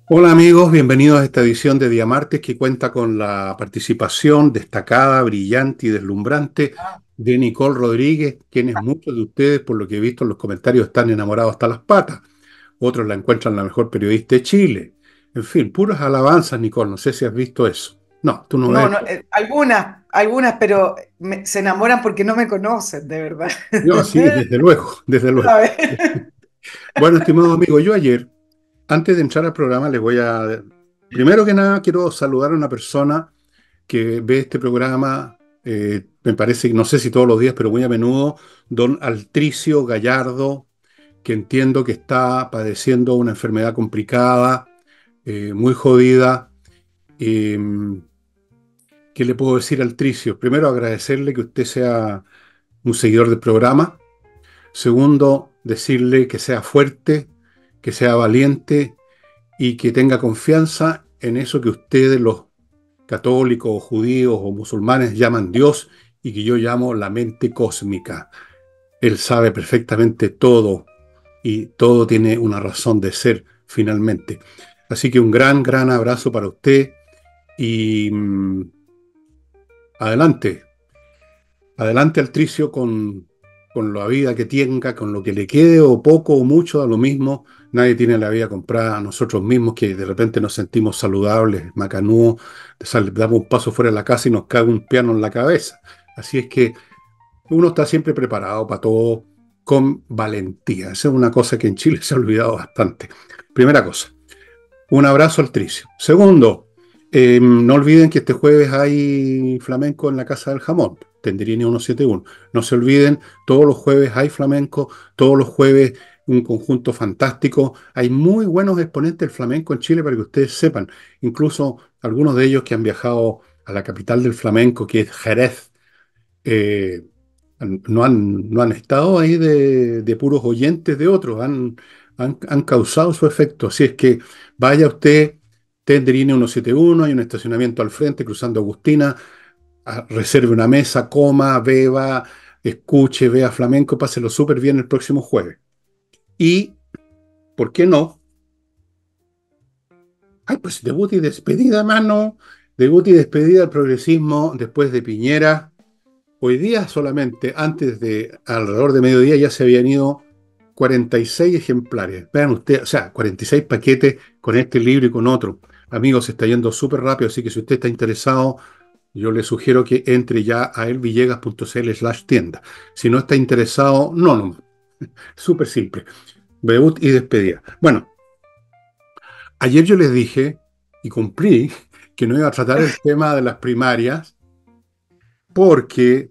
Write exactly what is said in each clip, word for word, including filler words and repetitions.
Hola amigos, bienvenidos a esta edición de Día Martes que cuenta con la participación destacada, brillante y deslumbrante de Nicole Rodríguez, quienes muchos de ustedes, por lo que he visto en los comentarios, están enamorados hasta las patas. Otros la encuentran la mejor periodista de Chile. En fin, puras alabanzas, Nicole. No sé si has visto eso. No, tú no No, ves. no, eh, algunas, algunas, pero me- se enamoran porque no me conocen, de verdad. No, sí, desde luego, desde luego. ¿Sabes? Bueno, estimado amigo, yo ayer, antes de entrar al programa, les voy a... Primero que nada, quiero saludar a una persona que ve este programa, eh, me parece, no sé si todos los días, pero muy a menudo, don Altricio Gallardo, que entiendo que está padeciendo una enfermedad complicada, eh, muy jodida. Eh, ¿Qué le puedo decir a Altricio? Primero, agradecerle que usted sea un seguidor del programa. Segundo, decirle que sea fuerte, que sea valiente y que tenga confianza en eso que ustedes, los católicos o judíos o musulmanes, llaman Dios y que yo llamo la mente cósmica. Él sabe perfectamente todo y todo tiene una razón de ser finalmente. Así que un gran, gran abrazo para usted y mm, adelante, adelante Altricio con, con la vida que tenga, con lo que le quede o poco o mucho, a lo mismo. Nadie tiene la vida comprada, nosotros mismos que de repente nos sentimos saludables, macanudos, sal- damos un paso fuera de la casa y nos cae un piano en la cabeza. Así es que uno está siempre preparado para todo con valentía. Esa es una cosa que en Chile se ha olvidado bastante. Primera cosa. Un abrazo al Tricio. Segundo, eh, no olviden que este jueves hay flamenco en la Casa del Jamón, Tenderini ciento setenta y uno. No se olviden, todos los jueves hay flamenco, todos los jueves un conjunto fantástico. Hay muy buenos exponentes del flamenco en Chile para que ustedes sepan. Incluso algunos de ellos que han viajado a la capital del flamenco, que es Jerez, eh, no han, no han estado ahí de, de puros oyentes de otros, han, han, han causado su efecto. Así es que vaya usted, Tenderine ciento setenta y uno, hay un estacionamiento al frente, cruzando Agustina, a- reserve una mesa, coma, beba, escuche, vea flamenco, páselo súper bien el próximo jueves. Y, ¿por qué no? Ay, pues debut y despedida, mano. Debut y despedida del progresismo después de Piñera. Hoy día solamente, antes de alrededor de mediodía, ya se habían ido cuarenta y seis ejemplares. Vean ustedes, o sea, cuarenta y seis paquetes con este libro y con otro. Amigos, se está yendo súper rápido, así que si usted está interesado, yo le sugiero que entre ya a elvillegas.cl slash tienda. Si no está interesado, no, no. Súper simple. Debut y despedida. Bueno, ayer yo les dije y cumplí que no iba a tratar el tema de las primarias porque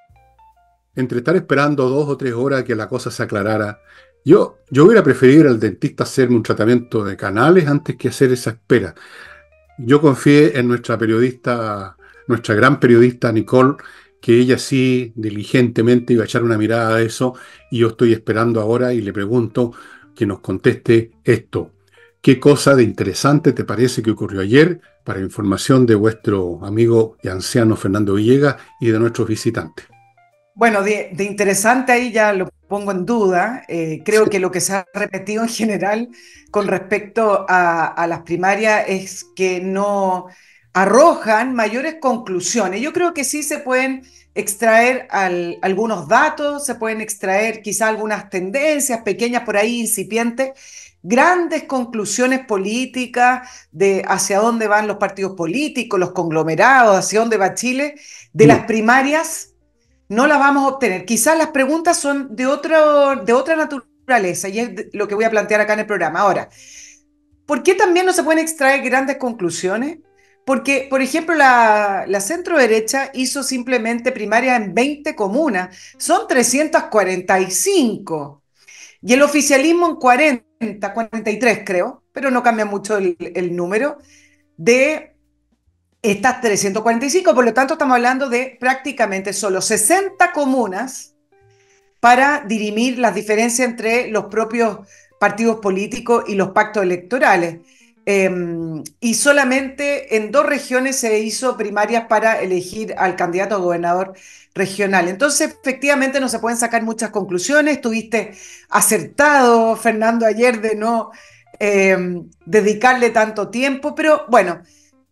entre estar esperando dos o tres horas que la cosa se aclarara, yo, yo hubiera preferido ir al dentista a hacerme un tratamiento de canales antes que hacer esa espera. Yo confié en nuestra periodista, nuestra gran periodista Nicole, que ella sí diligentemente iba a echar una mirada a eso, y yo estoy esperando ahora y le pregunto que nos conteste esto. ¿Qué cosa de interesante te parece que ocurrió ayer para información de vuestro amigo y anciano Fernando Villegas y de nuestros visitantes? Bueno, de, de interesante ahí ya lo pongo en duda. Eh, creo que lo que se ha repetido en general con respecto a, a las primarias es que no arrojan mayores conclusiones. Yo creo que sí se pueden extraer al- algunos datos, se pueden extraer quizá algunas tendencias pequeñas por ahí, incipientes, grandes conclusiones políticas de hacia dónde van los partidos políticos, los conglomerados, hacia dónde va Chile, de las No. primarias no la vamos a obtener. Quizás las preguntas son de, otro, de otra naturaleza y es lo que voy a plantear acá en el programa. Ahora, ¿por qué también no se pueden extraer grandes conclusiones? Porque, por ejemplo, la, la centro derecha hizo simplemente primaria en veinte comunas, son trescientas cuarenta y cinco, y el oficialismo en cuarenta, cuarenta y tres creo, pero no cambia mucho el, el número de estas trescientas cuarenta y cinco. Por lo tanto estamos hablando de prácticamente solo sesenta comunas para dirimir las diferencias entre los propios partidos políticos y los pactos electorales. Eh, y solamente en dos regiones se hizo primarias para elegir al candidato a gobernador regional. Entonces, efectivamente, no se pueden sacar muchas conclusiones. Tuviste acertado, Fernando, ayer de no eh, dedicarle tanto tiempo, pero bueno,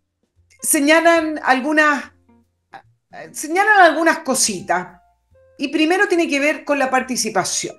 señalan algunas, señalan algunas cositas. Y primero tiene que ver con la participación.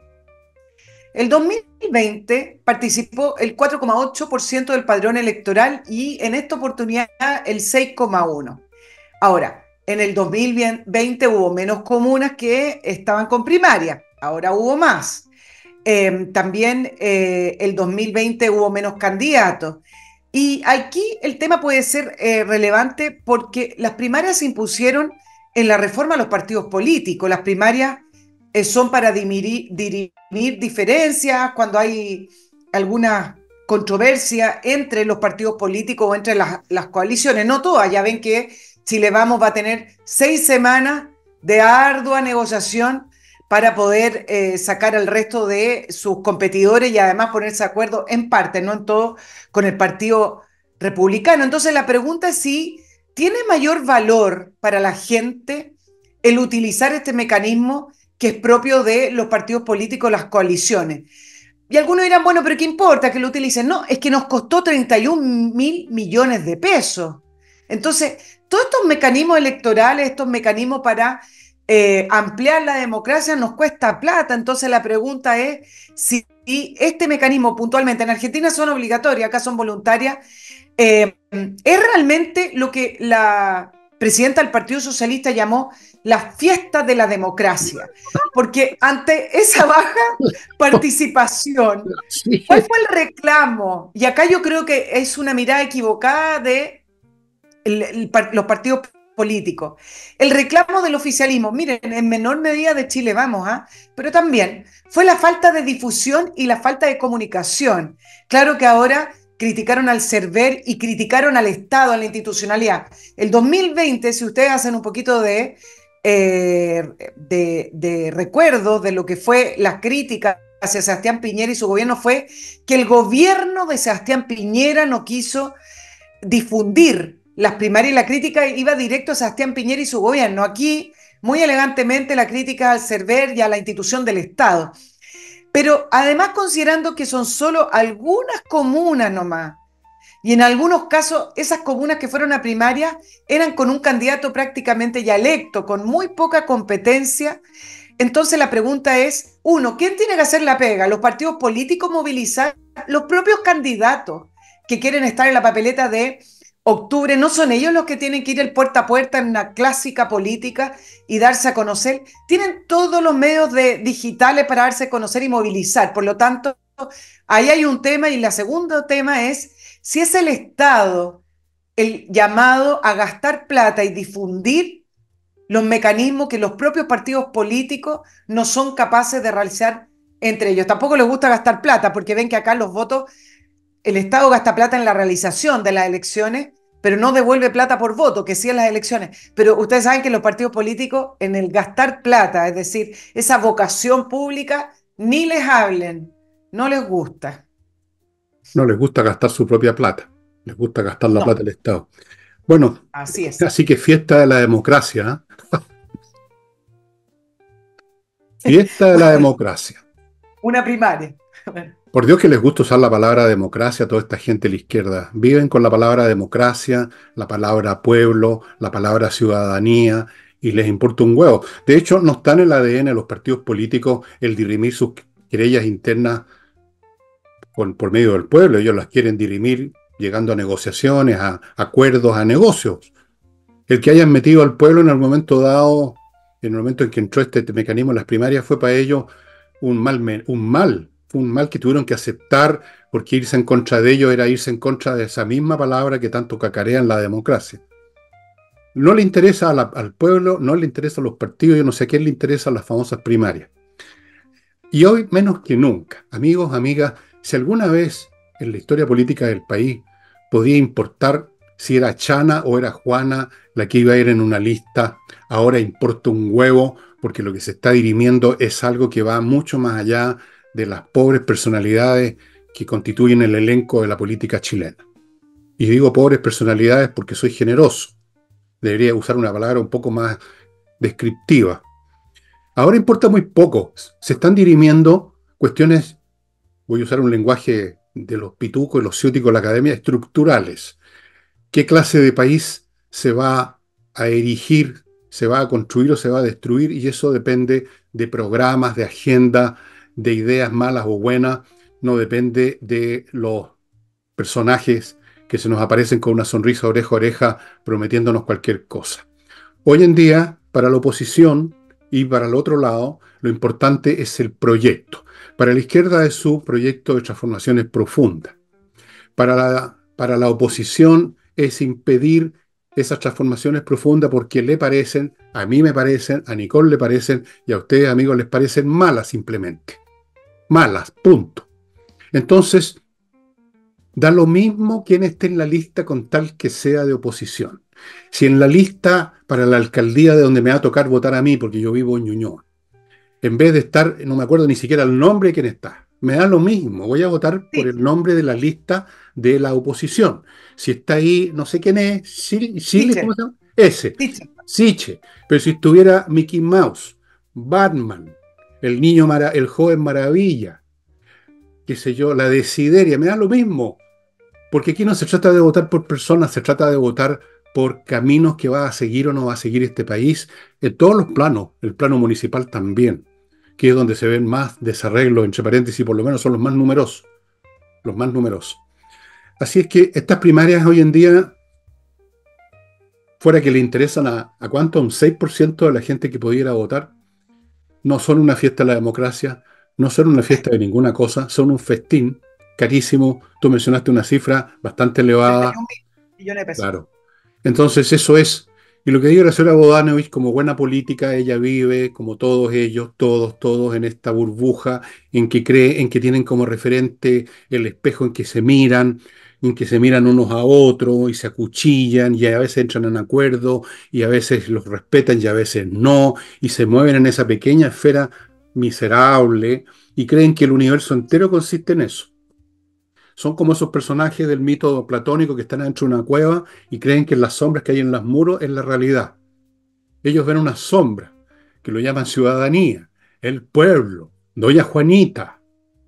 El dos mil veinte participó el cuatro coma ocho por ciento del padrón electoral y en esta oportunidad el seis coma uno por ciento. Ahora, en el dos mil veinte hubo menos comunas que estaban con primaria, ahora hubo más. Eh, también eh, el dos mil veinte hubo menos candidatos. Y aquí el tema puede ser eh, relevante porque las primarias se impusieron en la reforma a los partidos políticos. Las primarias eh, son para dirimir, dirimir diferencias cuando hay alguna controversia entre los partidos políticos o entre las, las coaliciones. No todas, ya ven que Chile Vamos va a tener seis semanas de ardua negociación para poder eh, sacar al resto de sus competidores y además ponerse de acuerdo en parte, no en todo, con el Partido Republicano. Entonces la pregunta es si tiene mayor valor para la gente el utilizar este mecanismo que es propio de los partidos políticos, las coaliciones. Y algunos dirán, bueno, pero ¿qué importa que lo utilicen? No, es que nos costó treinta y un mil millones de pesos. Entonces, todos estos mecanismos electorales, estos mecanismos para eh, ampliar la democracia nos cuesta plata. Entonces la pregunta es si este mecanismo puntualmente en Argentina son obligatorias, acá son voluntarias, eh, es realmente lo que la presidenta del Partido Socialista llamó la fiesta de la democracia, porque ante esa baja participación, Sí. ¿cuál fue el reclamo? Y acá yo creo que es una mirada equivocada de el, el, los partidos políticos. El reclamo del oficialismo, miren, en menor medida de Chile Vamos, ¿eh? Pero también fue la falta de difusión y la falta de comunicación. Claro que ahora criticaron al CERVEL y criticaron al Estado, a la institucionalidad. El dos mil veinte, si ustedes hacen un poquito de, eh, de, de recuerdo de lo que fue las críticas hacia Sebastián Piñera y su gobierno, fue que el gobierno de Sebastián Piñera no quiso difundir las primarias y la crítica iba directo a Sebastián Piñera y su gobierno. Aquí, muy elegantemente, la crítica al CERVEL y a la institución del Estado. Pero además considerando que son solo algunas comunas nomás, y en algunos casos esas comunas que fueron a primaria eran con un candidato prácticamente ya electo, con muy poca competencia. Entonces la pregunta es, uno, ¿quién tiene que hacer la pega? ¿Los partidos políticos movilizar? ¿Los propios candidatos que quieren estar en la papeleta de octubre? ¿No son ellos los que tienen que ir el puerta a puerta en una clásica política y darse a conocer? Tienen todos los medios de, digitales para darse a conocer y movilizar. Por lo tanto, ahí hay un tema, y el segundo tema es si es el Estado el llamado a gastar plata y difundir los mecanismos que los propios partidos políticos no son capaces de realizar entre ellos. Tampoco les gusta gastar plata porque ven que acá los votos, el Estado gasta plata en la realización de las elecciones, pero no devuelve plata por voto, que sí en las elecciones. Pero ustedes saben que los partidos políticos en el gastar plata, es decir, esa vocación pública, ni les hablen, no les gusta. No les gusta gastar su propia plata, les gusta gastar la plata No, del Estado. Bueno, así es. así que fiesta de la democracia, ¿eh? Fiesta de la Bueno, democracia. una primaria. Por Dios que les gusta usar la palabra democracia a toda esta gente de la izquierda. Viven con la palabra democracia, la palabra pueblo, la palabra ciudadanía, y les importa un huevo. De hecho, no está en el A D N de los partidos políticos el dirimir sus querellas internas con, por medio del pueblo. Ellos las quieren dirimir llegando a negociaciones, a acuerdos, a negocios. El que hayan metido al pueblo en el momento dado, en el momento en que entró este mecanismo en las primarias, fue para ellos un mal, un mal, fue un mal que tuvieron que aceptar, porque irse en contra de ellos era irse en contra de esa misma palabra que tanto cacarean la democracia. No le interesa a la, al pueblo, no le interesa a los partidos, yo no sé a quién le interesan las famosas primarias. Y hoy menos que nunca, amigos, amigas, si alguna vez en la historia política del país podía importar si era Chana o era Juana la que iba a ir en una lista, ahora importa un huevo, porque lo que se está dirimiendo es algo que va mucho más allá de las pobres personalidades que constituyen el elenco de la política chilena. Y digo pobres personalidades porque soy generoso. Debería usar una palabra un poco más descriptiva. Ahora importa muy poco. Se están dirimiendo cuestiones, voy a usar un lenguaje de los pitucos y los ciúticos de la academia, estructurales. ¿Qué clase de país se va a erigir, se va a construir o se va a destruir? Y eso depende de programas, de agenda, de ideas malas o buenas, no depende de los personajes que se nos aparecen con una sonrisa oreja a oreja prometiéndonos cualquier cosa. Hoy en día, para la oposición y para el otro lado, lo importante es el proyecto. Para la izquierda es su proyecto de transformaciones profundas. Para la, para la oposición es impedir esas transformaciones profundas porque le parecen, a mí me parecen, a Nicole le parecen y a ustedes, amigos, les parecen malas simplemente. Malas, punto. Entonces, da lo mismo quién esté en la lista con tal que sea de oposición. Si en la lista para la alcaldía de donde me va a tocar votar a mí, porque yo vivo en Ñuñoa, en vez de estar, no me acuerdo ni siquiera el nombre de quién está, me da lo mismo, voy a votar por Sí, el nombre de la lista de la oposición. Si está ahí, no sé quién es, Chile, ¿cómo teacher, se llama? Ese, teacher. Siche. Pero si estuviera Mickey Mouse, Batman, el niño, mara, el joven maravilla, qué sé yo, la desideria, me da lo mismo. Porque aquí no se trata de votar por personas, se trata de votar por caminos que va a seguir o no va a seguir este país en todos los planos, el plano municipal también, que es donde se ven más desarreglos, entre paréntesis, por lo menos son los más numerosos, los más numerosos. Así es que estas primarias hoy en día, fuera que le interesan a, a cuánto, un seis por ciento de la gente que pudiera votar, no son una fiesta de la democracia, no son una fiesta de ninguna cosa, son un festín carísimo. Tú mencionaste una cifra bastante elevada, treinta y un millones de pesos. claro. Entonces eso es, y lo que digo la señora Bodanovich, como buena política, ella vive, como todos ellos, todos, todos, en esta burbuja en que cree, en que tienen como referente el espejo en que se miran, en que se miran unos a otros y se acuchillan y a veces entran en acuerdo y a veces los respetan y a veces no, y se mueven en esa pequeña esfera miserable y creen que el universo entero consiste en eso. Son como esos personajes del mito platónico que están dentro de una cueva y creen que las sombras que hay en los muros es la realidad. Ellos ven una sombra, que lo llaman ciudadanía, el pueblo, Doña Juanita.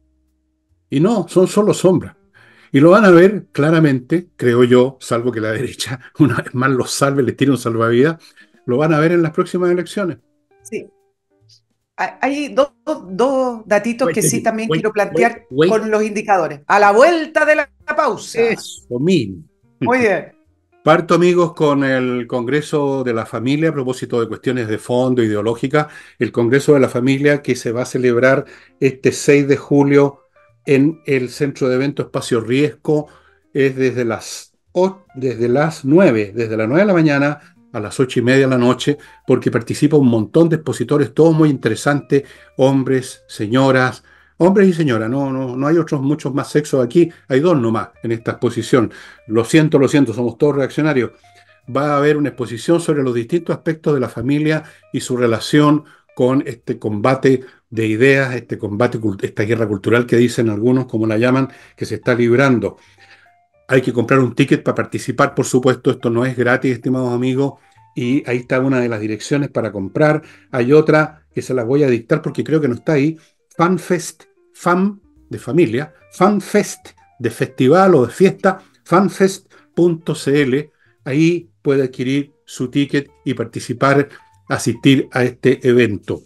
Y no, son solo sombras. Y lo van a ver claramente, creo yo, salvo que la derecha una vez más los salve, les tire un salvavidas, lo van a ver en las próximas elecciones. Sí. Hay hay dos, dos datitos Wait, que sí también wait, quiero wait, plantear wait. con los indicadores. A la vuelta de la pausa. Eso mismo. Muy bien. Parto, amigos, con el Congreso de la Familia a propósito de cuestiones de fondo ideológica. El Congreso de la Familia que se va a celebrar este seis de julio en el Centro de Eventos Espacio Riesgo es desde las, o- desde las nueve, desde las nueve de la mañana a las ocho y media de la noche, porque participa un montón de expositores, todos muy interesantes, hombres, señoras, hombres y señoras, no, no, no hay otros muchos más sexos aquí, hay dos nomás en esta exposición. Lo siento, lo siento, somos todos reaccionarios. Va a haber una exposición sobre los distintos aspectos de la familia y su relación con este combate de ideas, este combate, esta guerra cultural que dicen algunos, como la llaman, que se está librando. Hay que comprar un ticket para participar, por supuesto, esto no es gratis, estimados amigos, y ahí está una de las direcciones para comprar. Hay otra que se las voy a dictar porque creo que no está ahí. FanFest, fan de familia, FanFest de festival o de fiesta, fanfest punto cl. Ahí puede adquirir su ticket y participar, asistir a este evento.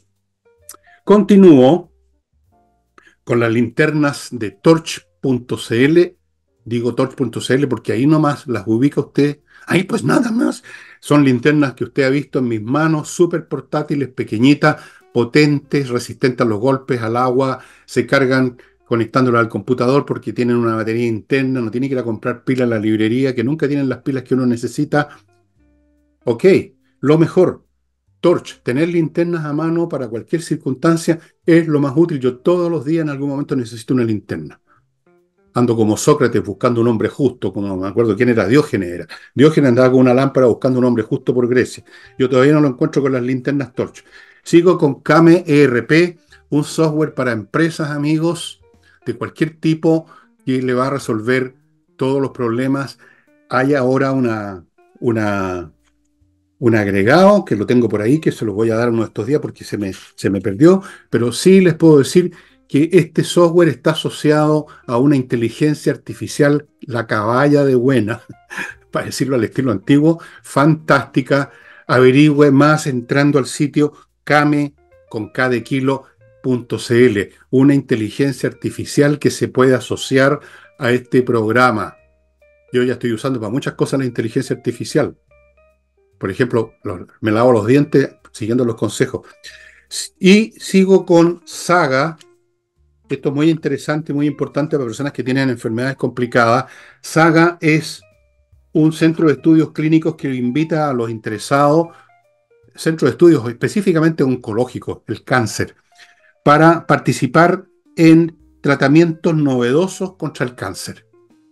Continúo con las linternas de torch punto cl. Digo torch punto cl porque ahí nomás las ubica usted. Ahí pues nada más. Son linternas que usted ha visto en mis manos, súper portátiles, pequeñitas, potentes, resistentes a los golpes, al agua, se cargan conectándolas al computador porque tienen una batería interna, no tiene que ir a comprar pilas a la librería, que nunca tienen las pilas que uno necesita. Ok, lo mejor, Torch, tener linternas a mano para cualquier circunstancia es lo más útil. Yo todos los días en algún momento necesito una linterna. Ando como Sócrates buscando un hombre justo, como no me acuerdo quién era, Diógenes era. Diógenes andaba con una lámpara buscando un hombre justo por Grecia. Yo todavía no lo encuentro con las linternas Torch. Sigo con Kame E R P, un software para empresas, amigos, de cualquier tipo, que le va a resolver todos los problemas. Hay ahora una, una un agregado que lo tengo por ahí, que se lo voy a dar uno de estos días porque se me, se me perdió, pero sí les puedo decir que este software está asociado a una inteligencia artificial, la caballa de buena, para decirlo al estilo antiguo, fantástica. Averigüe más entrando al sitio came con k de kilo punto cl, una inteligencia artificial que se puede asociar a este programa. Yo ya estoy usando para muchas cosas la inteligencia artificial. Por ejemplo, lo- me lavo los dientes siguiendo los consejos. Y sigo con Saga. Esto es muy interesante, muy importante para personas que tienen enfermedades complicadas. Saga es un centro de estudios clínicos que invita a los interesados, centro de estudios específicamente oncológicos, el cáncer, para participar en tratamientos novedosos contra el cáncer.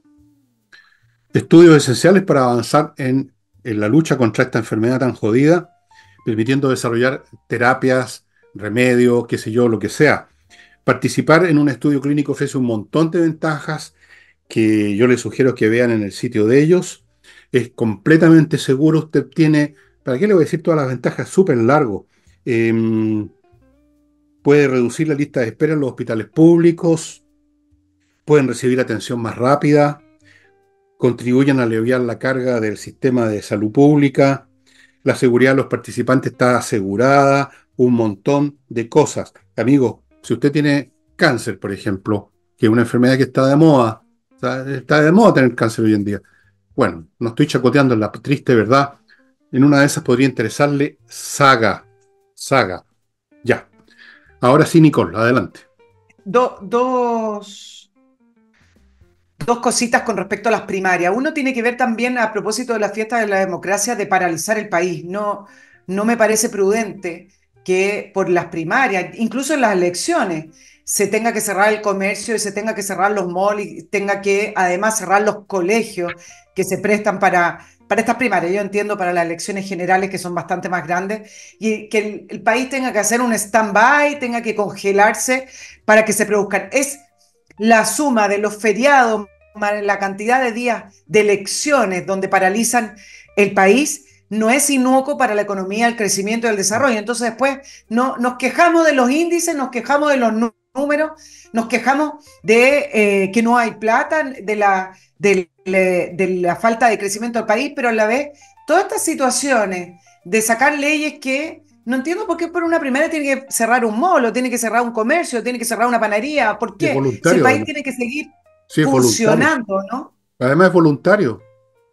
Estudios esenciales para avanzar en, en la lucha contra esta enfermedad tan jodida, permitiendo desarrollar terapias, remedios, qué sé yo, lo que sea. Participar en un estudio clínico ofrece un montón de ventajas que yo les sugiero que vean en el sitio de ellos. Es completamente seguro. Usted tiene, ¿para qué le voy a decir todas las ventajas? Súper largo. Em, puede reducir la lista de espera en los hospitales públicos, pueden recibir atención más rápida, contribuyen a aliviar la carga del sistema de salud pública, la seguridad de los participantes está asegurada, un montón de cosas. Amigo, si usted tiene cáncer, por ejemplo, que es una enfermedad que está de moda, o sea, está de moda tener cáncer hoy en día. Bueno, no estoy chacoteando en la triste verdad. En una de esas podría interesarle Saga. Saga. Ya. Ahora sí, Nicole, adelante. Do- dos, dos cositas con respecto a las primarias. Uno tiene que ver también a propósito de la fiesta de la democracia de paralizar el país. No, no me parece prudente que por las primarias, incluso en las elecciones, se tenga que cerrar el comercio y se tenga que cerrar los malls y tenga que además cerrar los colegios que se prestan para, para estas primarias. Yo entiendo para las elecciones generales que son bastante más grandes y que el, el país tenga que hacer un stand-by, tenga que congelarse para que se produzcan. Es la suma de los feriados, la cantidad de días de elecciones donde paralizan el país, no es inocuo para la economía, el crecimiento y el desarrollo. Entonces después no, nos quejamos de los índices, nos quejamos de los números, nos quejamos de eh, que no hay plata, de la, de, de la falta de crecimiento del país, pero a la vez todas estas situaciones de sacar leyes que no entiendo por qué por una primera tiene que cerrar un mall, tiene que cerrar un comercio, tiene que cerrar una panadería. ¿Por Es qué? Si el voluntario, país además. tiene que seguir Sí, es voluntario. funcionando, ¿no? Además es voluntario.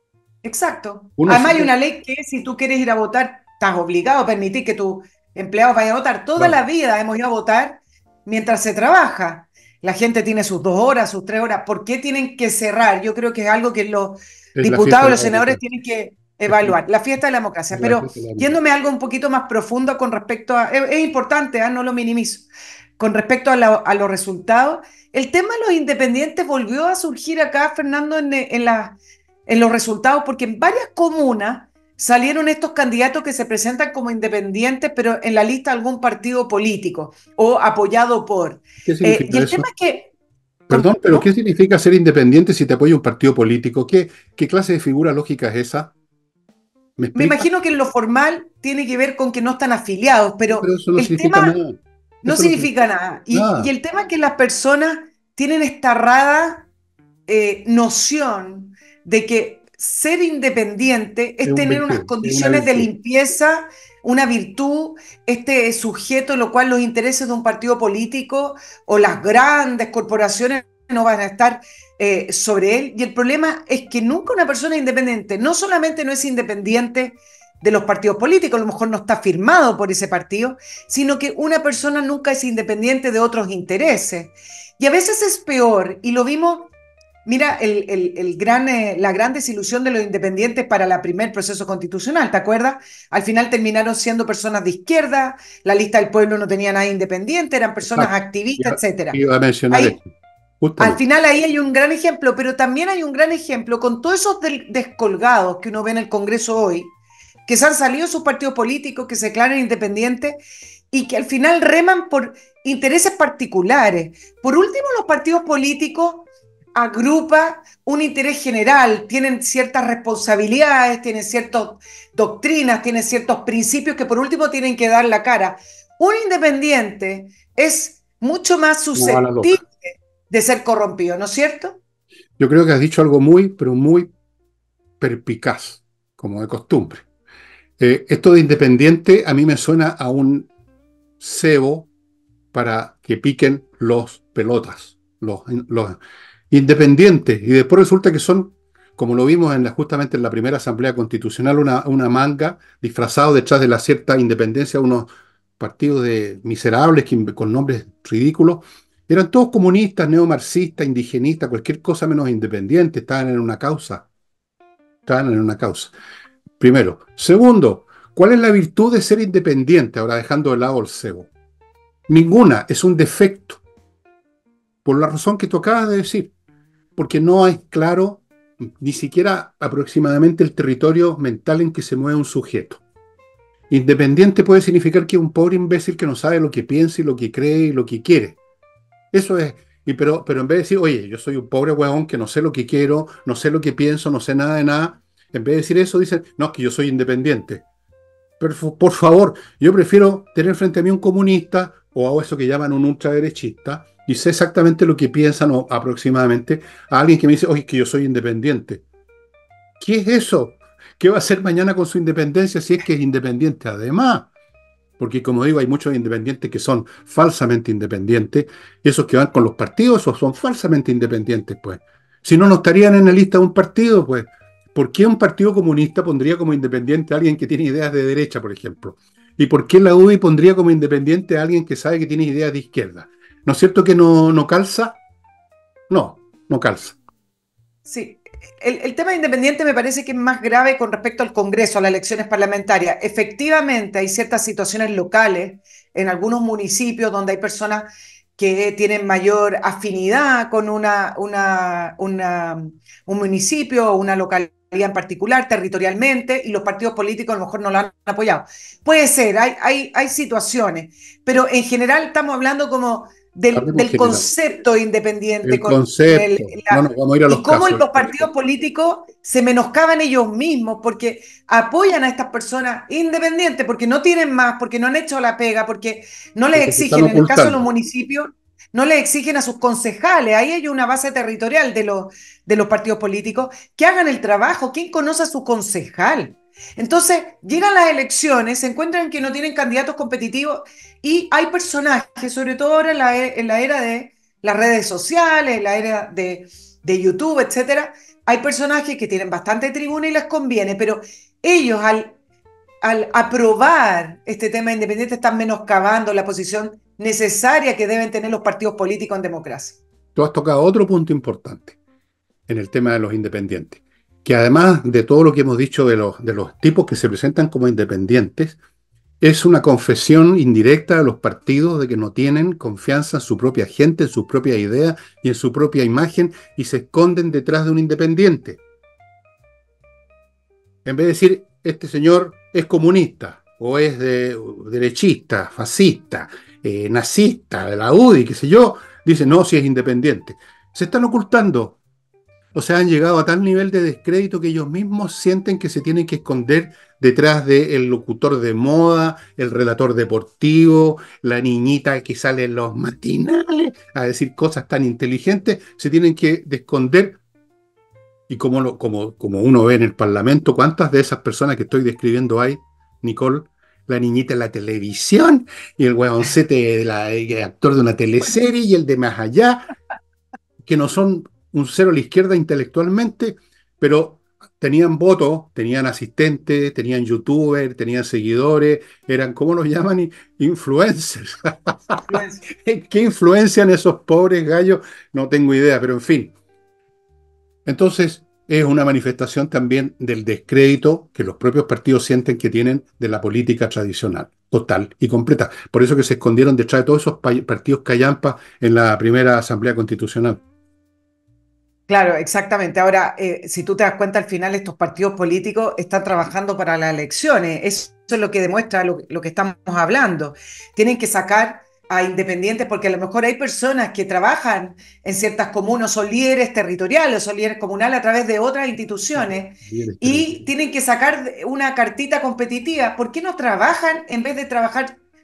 Exacto. Uno Además hay sigue, una ley que si tú quieres ir a votar, estás obligado a permitir que tus empleados vayan a votar. Toda claro, la vida hemos ido a votar mientras se trabaja. La gente tiene sus dos horas, sus tres horas. ¿Por qué tienen que cerrar? Yo creo que es algo que los es la fiesta diputados y de los la senadores democracia. tienen que Es evaluar. La fiesta de la democracia. la Pero fiesta de la democracia. yéndome a algo un poquito más profundo con respecto a... Es, es importante, ¿eh? No lo minimizo. Con respecto a, la- a los resultados, el tema de los independientes volvió a surgir acá, Fernando, en, en la en los resultados, porque en varias comunas salieron estos candidatos que se presentan como independientes, pero en la lista de algún partido político o apoyado por. ¿Qué Eh, y significa el tema eso? es que, Perdón, pero ¿qué ¿cómo? significa ser independiente si te apoya un partido político? ¿Qué, qué clase de figura lógica es esa? ¿Me Me explica? imagino que en lo formal tiene que ver con que no están afiliados, Sí, pero pero eso no el significa tema nada. no Eso no significa significa nada. Y, y nada. el tema es que las personas tienen esta rara eh, noción de que ser independiente Es es un tener unas virtud, es una condiciones de virtud. limpieza, una virtud, este sujeto en lo cual los intereses de un partido político o las grandes corporaciones no van a estar eh, sobre él. Y el problema es que nunca una persona independiente, no solamente no es independiente de los partidos políticos, a lo mejor no está firmado por ese partido, sino que una persona nunca es independiente de otros intereses. Y a veces es peor, y lo vimos. Mira, el, el, el gran, eh, la gran desilusión de los independientes para el primer proceso constitucional, ¿te acuerdas? Al final terminaron siendo personas de izquierda, la lista del pueblo no tenía nada independiente, eran personas Exacto. activistas, Iba, etcétera. iba a mencionar Ahí, eso, al justamente. final ahí hay un gran ejemplo, pero también hay un gran ejemplo con todos esos del- descolgados que uno ve en el Congreso hoy, que se han salido de sus partidos políticos, que se declaran independientes y que al final reman por intereses particulares. Por último, los partidos políticos agrupa un interés general, tienen ciertas responsabilidades, tienen ciertas doctrinas, tienen ciertos principios que por último tienen que dar la cara. Un independiente es mucho más Una bala susceptible loca. de ser corrompido, ¿no es cierto? Yo creo que has dicho algo muy, pero muy perpicaz, como de costumbre. Eh, esto de independiente a mí me suena a un cebo para que piquen los pelotas, los, los independientes. Y después resulta que son, como lo vimos en la, justamente en la primera Asamblea Constitucional, una, una manga disfrazado detrás de la cierta independencia, unos partidos de miserables que, con nombres ridículos. Eran todos comunistas, neomarxistas, indigenistas, cualquier cosa menos independiente. Estaban en una causa. Estaban en una causa. Primero. Segundo, ¿cuál es la virtud de ser independiente? Ahora dejando de lado el cebo. Ninguna, es un defecto, por la razón que tú acabas de decir, porque no es claro ni siquiera aproximadamente el territorio mental en que se mueve un sujeto. Independiente puede significar que es un pobre imbécil que no sabe lo que piensa y lo que cree y lo que quiere. Eso es, y pero, pero en vez de decir, oye, yo soy un pobre huevón que no sé lo que quiero, no sé lo que pienso, no sé nada de nada, en vez de decir eso, dicen, no, es que yo soy independiente. Pero por favor, yo prefiero tener frente a mí un comunista o a eso que llaman un ultraderechista y sé exactamente lo que piensan o aproximadamente a alguien que me dice, oye, es que yo soy independiente. ¿Qué es eso? ¿Qué va a hacer mañana con su independencia si es que es independiente? Además, porque como digo, hay muchos independientes que son falsamente independientes, y esos que van con los partidos, esos son falsamente independientes, pues. Si no, no estarían en la lista de un partido, pues. ¿Por qué un partido comunista pondría como independiente a alguien que tiene ideas de derecha, por ejemplo? ¿Y por qué la U D I pondría como independiente a alguien que sabe que tiene ideas de izquierda? ¿No es cierto que no, no calza? No, no calza. Sí, el, el tema independiente me parece que es más grave con respecto al Congreso, a las elecciones parlamentarias. Efectivamente, hay ciertas situaciones locales en algunos municipios donde hay personas que tienen mayor afinidad con una, una, una, un municipio o una localidad en particular, territorialmente, y los partidos políticos a lo mejor no lo han apoyado. Puede ser, hay, hay, hay situaciones, pero en general estamos hablando como del, Hablemos del general. concepto independiente El con el, concepto. No nos vamos a ir a y los cómo casos. los partidos políticos se menoscaban ellos mismos porque apoyan a estas personas independientes, porque no tienen más, porque no han hecho la pega, porque no les Porque se están exigen, en el caso de los ocultando. municipios, no les exigen a sus concejales, ahí hay una base territorial de los, de los partidos políticos, que hagan el trabajo. ¿Quién conoce a su concejal? Entonces, llegan las elecciones, se encuentran que no tienen candidatos competitivos y hay personajes, sobre todo ahora en la, en la era de las redes sociales, en la era de, de YouTube, etcétera, hay personajes que tienen bastante tribuna y les conviene, pero ellos al, al aprobar este tema independiente están menoscabando la posición necesaria que deben tener los partidos políticos en democracia. Tú has tocado otro punto importante en el tema de los independientes, que además de todo lo que hemos dicho de los, de los tipos que se presentan como independientes, es una confesión indirecta a los partidos de que no tienen confianza en su propia gente, en sus propias ideas y en su propia imagen y se esconden detrás de un independiente. En vez de decir, este señor es comunista o es de, derechista, fascista, eh, nazista, de la U D I, qué sé yo, dicen, no, si es independiente. Se están ocultando. O sea, han llegado a tal nivel de descrédito que ellos mismos sienten que se tienen que esconder detrás del locutor de moda, el relator deportivo, la niñita que sale en los matinales a decir cosas tan inteligentes, se tienen que esconder. Y como, lo- como, como uno ve en el Parlamento, ¿cuántas de esas personas que estoy describiendo hay, Nicole? La niñita en la televisión, y el huevoncete, de la- el actor de una teleserie, y el de más allá, que no son un cero a la izquierda intelectualmente, pero tenían votos, tenían asistentes, tenían youtubers, tenían seguidores, eran, ¿cómo los llaman? I- Influencers. ¿Qué influencian esos pobres gallos? No tengo idea, pero en fin. Entonces, es una manifestación también del descrédito que los propios partidos sienten que tienen de la política tradicional, total y completa. Por eso que se escondieron detrás de todos esos pa- partidos callampas en la primera Asamblea Constitucional. Claro, exactamente. Ahora, eh, si tú te das cuenta, al final estos partidos políticos están trabajando para las elecciones. Eso es lo que demuestra lo, lo que estamos hablando. Tienen que sacar a independientes porque a lo mejor hay personas que trabajan en ciertas comunas, son líderes territoriales, son líderes comunales a través de otras instituciones Líderes y territoriales. tienen que sacar una cartita competitiva. ¿Por qué no trabajan en vez de trabajar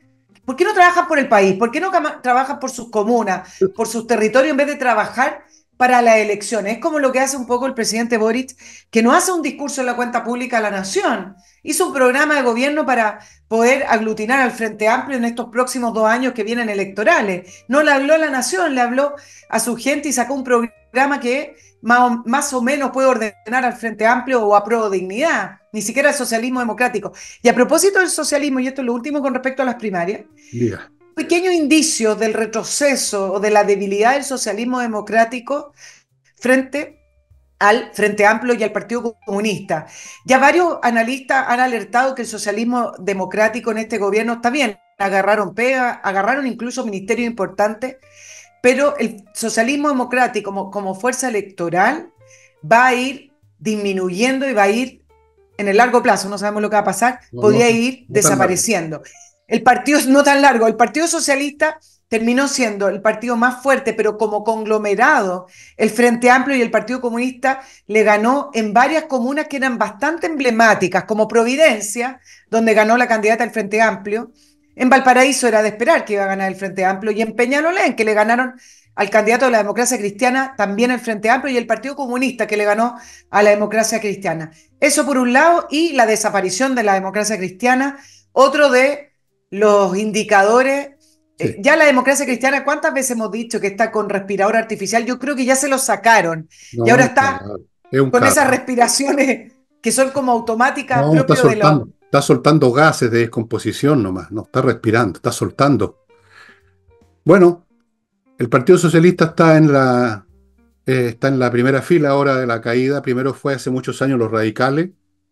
¿Por qué no trabajan por el país? ¿Por qué no trabajan por sus comunas, por sus territorios, en vez de trabajar para las elecciones? Es como lo que hace un poco el presidente Boric, que no hace un discurso en la cuenta pública a la nación. Hizo un programa de gobierno para poder aglutinar al Frente Amplio en estos próximos dos años que vienen electorales. No le habló a la nación, le habló a su gente y sacó un programa que más o, más o menos puede ordenar al Frente Amplio o a Pro Dignidad, ni siquiera el socialismo democrático. Y a propósito del socialismo, y esto es lo último con respecto a las primarias, Diga. pequeños indicios del retroceso o de la debilidad del socialismo democrático frente al Frente Amplio y al Partido Comunista. Ya varios analistas han alertado que el socialismo democrático en este gobierno está bien, agarraron pega, agarraron incluso ministerios importantes, pero el socialismo democrático como, como fuerza electoral va a ir disminuyendo y va a ir en el largo plazo, no sabemos lo que va a pasar, No, podría no, ir no tan largo. desapareciendo. El partido, no tan largo, el Partido Socialista terminó siendo el partido más fuerte, pero como conglomerado, el Frente Amplio y el Partido Comunista le ganó en varias comunas que eran bastante emblemáticas, como Providencia, donde ganó la candidata del Frente Amplio. En Valparaíso era de esperar que iba a ganar el Frente Amplio, y en Peñalolén, que le ganaron al candidato de la democracia cristiana, también el Frente Amplio, y el Partido Comunista, que le ganó a la democracia cristiana. Eso por un lado, y la desaparición de la democracia cristiana, otro de los indicadores. Eh, Sí. ya la democracia cristiana, ¿cuántas veces hemos dicho que está con respirador artificial? Yo creo que ya se lo sacaron, y No, ahora un está cadáver. Es un con esas cadáver. respiraciones que son como automáticas, No, está propio de los... soltando, está soltando gases de descomposición nomás, no está respirando, está soltando. Bueno, el Partido Socialista está en la, eh, está en la primera fila ahora de la caída. Primero fue hace muchos años los radicales,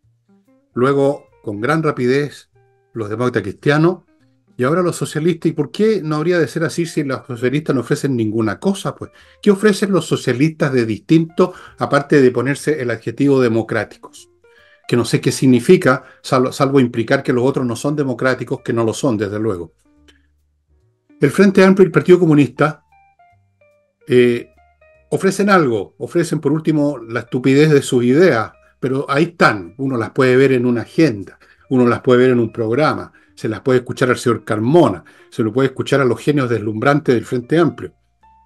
luego con gran rapidez los demócratas cristianos y ahora los socialistas. ¿Y por qué no habría de ser así si los socialistas no ofrecen ninguna cosa? Pues, ¿qué ofrecen los socialistas de distinto aparte de ponerse el adjetivo democráticos? Que no sé qué significa, salvo, salvo implicar que los otros no son democráticos, que no lo son, desde luego. El Frente Amplio y el Partido Comunista eh, ofrecen algo, ofrecen por último la estupidez de sus ideas, pero ahí están, uno las puede ver en una agenda, uno las puede ver en un programa, se las puede escuchar al señor Carmona, se lo puede escuchar a los genios deslumbrantes del Frente Amplio.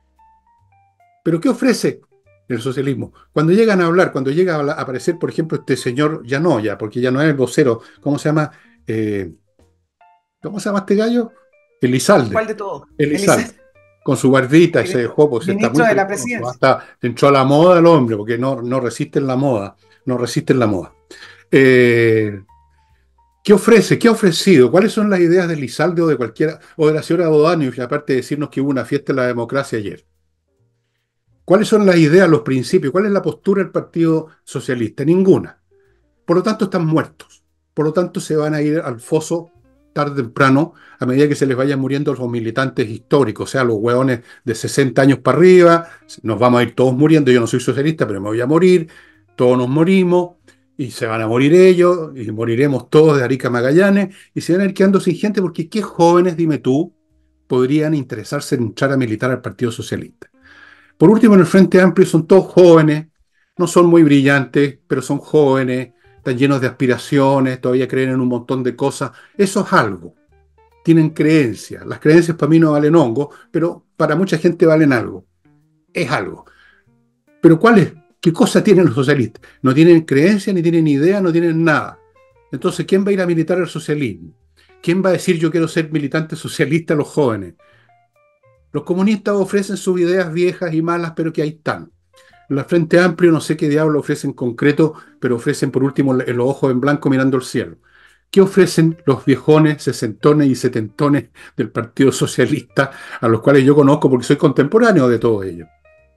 ¿Pero qué ofrece el socialismo? Cuando llegan a hablar, cuando llega a aparecer, por ejemplo, este señor, ya no, ya, porque ya no es el vocero, ¿cómo se llama? Eh, ¿Cómo se llama este gallo? Elizalde. ¿Cuál de todos? Elizalde. Elisa, Con su barbita y se ministro, dejó, pues está muy ministro de la peligroso. presidencia. Hasta entró a la moda el hombre, porque no, no resisten la moda. No resisten la moda. Eh, ¿Qué ofrece? ¿Qué ha ofrecido? ¿Cuáles son las ideas de Elizalde o de cualquiera, o de la señora O'Donnell, aparte de decirnos que hubo una fiesta en la democracia ayer? ¿Cuáles son las ideas, los principios? ¿Cuál es la postura del Partido Socialista? Ninguna. Por lo tanto, están muertos. Por lo tanto, se van a ir al foso tarde o temprano, a medida que se les vayan muriendo los militantes históricos, o sea, los hueones de sesenta años para arriba. Nos vamos a ir todos muriendo. Yo no soy socialista, pero me voy a morir. Todos nos morimos y se van a morir ellos y moriremos todos de Arica a Magallanes y se van a ir quedando sin gente porque ¿qué jóvenes, dime tú, podrían interesarse en entrar a militar al Partido Socialista? Por último, en el Frente Amplio son todos jóvenes, no son muy brillantes, pero son jóvenes, están llenos de aspiraciones, todavía creen en un montón de cosas. Eso es algo. Tienen creencias. Las creencias para mí no valen hongo, pero para mucha gente valen algo. Es algo. Pero ¿cuál es? ¿Qué cosa tienen los socialistas? No tienen creencia, ni tienen idea, no tienen nada. Entonces, ¿quién va a ir a militar al socialismo? ¿Quién va a decir yo quiero ser militante socialista a los jóvenes? Los comunistas ofrecen sus ideas viejas y malas, pero que ahí están. La Frente Amplio no sé qué diablo ofrecen en concreto, pero ofrecen por último los ojos en blanco mirando el cielo. ¿Qué ofrecen los viejones, sesentones y setentones del Partido Socialista, a los cuales yo conozco porque soy contemporáneo de todos ellos?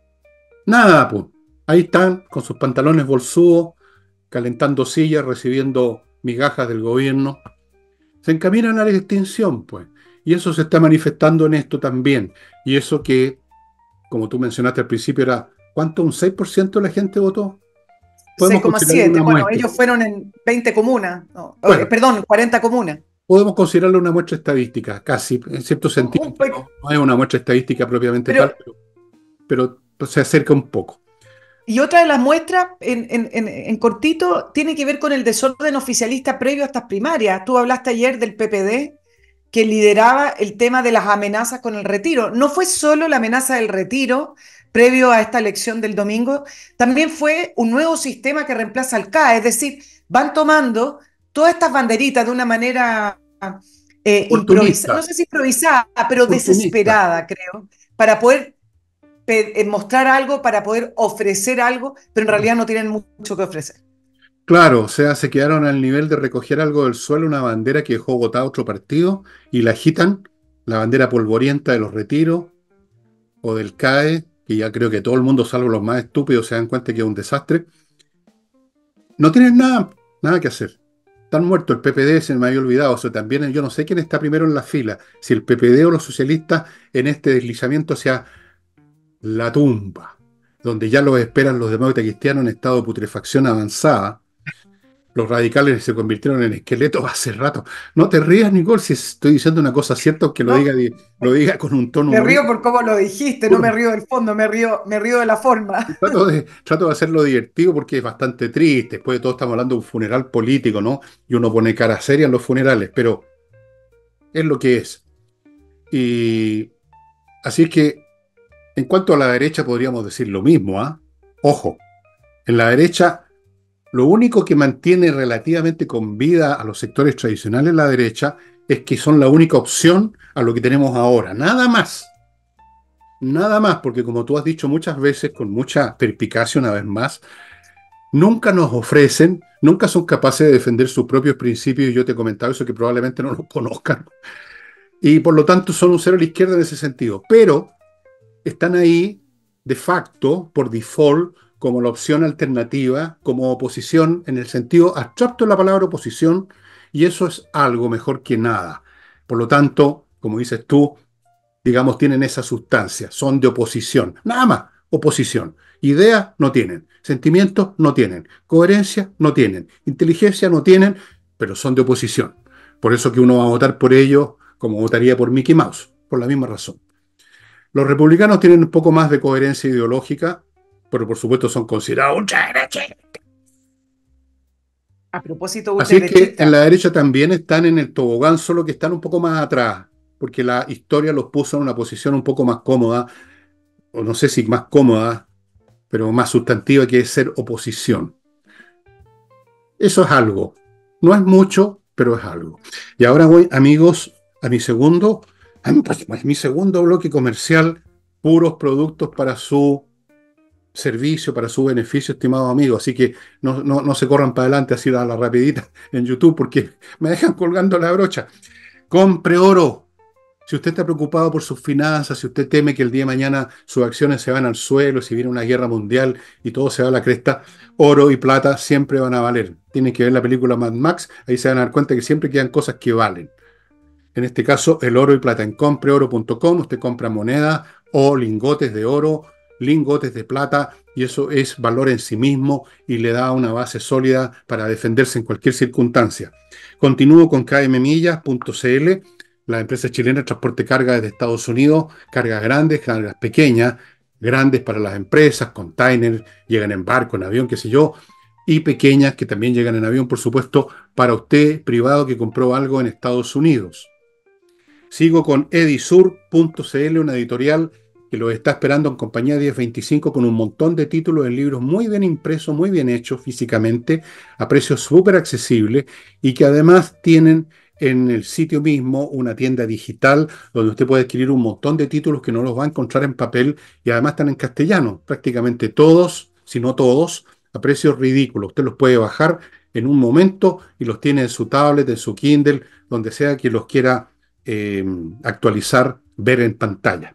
Nada, pues. Ahí están, con sus pantalones bolsudos, calentando sillas, recibiendo migajas del gobierno. Se encaminan a la extinción, pues. Y eso se está manifestando en esto también. Y eso que, como tú mencionaste al principio, era, ¿cuánto? ¿Un seis por ciento de la gente votó? Podemos considerarlo seis coma siete. una Bueno, muestra. ellos fueron en veinte comunas, no, eh, Bueno, perdón, cuarenta comunas. podemos considerarlo una muestra estadística, casi, en cierto Un- sentido. un pe- No, no es una muestra estadística propiamente pero, tal, pero, pero se acerca un poco. y otra de las muestras, en, en, en, en cortito, tiene que ver con el desorden oficialista previo a estas primarias. Tú hablaste ayer del P P D, que lideraba el tema de las amenazas con el retiro. No fue solo la amenaza del retiro previo a esta elección del domingo, también fue un nuevo sistema que reemplaza al C A E, es decir, van tomando todas estas banderitas de una manera eh, improvisada, no Oportunista, sé si improvisada, pero oportunista. desesperada, creo, para poder pe- eh, mostrar algo, para poder ofrecer algo, pero en realidad no tienen mucho que ofrecer. Claro, o sea, se quedaron al nivel de recoger algo del suelo, una bandera que dejó botada otro partido, y la agitan, la bandera polvorienta de los retiros o del C A E, que ya creo que todo el mundo, salvo los más estúpidos, se dan cuenta que es un desastre. No tienen nada, nada que hacer. Están muertos. El P P D se me había olvidado. O sea, también yo no sé quién está primero en la fila, si el P P D o los socialistas en este deslizamiento hacia la tumba, donde ya los esperan los demócratas cristianos en estado de putrefacción avanzada. Los radicales se convirtieron en esqueletos hace rato. No te rías, Nicole, si estoy diciendo una cosa cierta, aunque lo diga, No, di- lo diga con un tono me río humorístico. por cómo lo dijiste, no me río del fondo, me río, me río de la forma. Trato de, trato de hacerlo divertido porque es bastante triste. Después de todo estamos hablando de un funeral político, ¿no? Y uno pone cara seria en los funerales, pero es lo que es. Y así es que en cuanto a la derecha podríamos decir lo mismo, ¿ah? Ojo, en la derecha lo único que mantiene relativamente con vida a los sectores tradicionales de la derecha es que son la única opción a lo que tenemos ahora. Nada más. Nada más, porque como tú has dicho muchas veces, con mucha perspicacia una vez más, nunca nos ofrecen, nunca son capaces de defender sus propios principios, y yo te he comentado eso, que probablemente no los conozcan, y por lo tanto son un cero a la izquierda en ese sentido, pero están ahí de facto, por default, como la opción alternativa, como oposición, en el sentido abstracto de la palabra oposición, y eso es algo mejor que nada. Por lo tanto, como dices tú, digamos, tienen esa sustancia, son de oposición, nada más, oposición. Ideas no tienen, sentimientos no tienen, coherencia no tienen, inteligencia no tienen, pero son de oposición. Por eso que uno va a votar por ellos como votaría por Mickey Mouse, por la misma razón. Los republicanos tienen un poco más de coherencia ideológica, pero por supuesto son considerados ultraderechos. A propósito, Así es que en ultraderechista, la derecha también están en el tobogán, solo que están un poco más atrás, porque la historia los puso en una posición un poco más cómoda, o no sé si más cómoda, pero más sustantiva, que es ser oposición. Eso es algo. No es mucho, pero es algo. Y ahora voy, amigos, a mi segundo, a mi, pues, mi segundo bloque comercial, puros productos para su servicio, para su beneficio, estimado amigo. Así que no, no, no se corran para adelante así a la rapidita en YouTube, porque me dejan colgando la brocha. Compre oro. Si usted está preocupado por sus finanzas, si usted teme que el día de mañana sus acciones se van al suelo, si viene una guerra mundial y todo se va a la cresta, oro y plata siempre van a valer. Tienen que ver la película Mad Max, ahí se van a dar cuenta que siempre quedan cosas que valen. En este caso, el oro y plata. En compre oro punto com usted compra moneda o lingotes de oro, lingotes de plata, y eso es valor en sí mismo y le da una base sólida para defenderse en cualquier circunstancia. Continúo con k m millas punto c l, la empresa chilena de transporte de carga desde Estados Unidos, cargas grandes, cargas pequeñas, grandes para las empresas, containers, llegan en barco, en avión, qué sé yo, y pequeñas que también llegan en avión, por supuesto, para usted privado que compró algo en Estados Unidos. Sigo con edisur punto c l, una editorial que los está esperando en compañía diez veinticinco, con un montón de títulos en libros muy bien impresos, muy bien hechos físicamente, a precios súper accesibles, y que además tienen en el sitio mismo una tienda digital donde usted puede adquirir un montón de títulos que no los va a encontrar en papel, y además están en castellano, prácticamente todos, si no todos, a precios ridículos. Usted los puede bajar en un momento y los tiene en su tablet, en su Kindle, donde sea que los quiera eh, actualizar, ver en pantalla.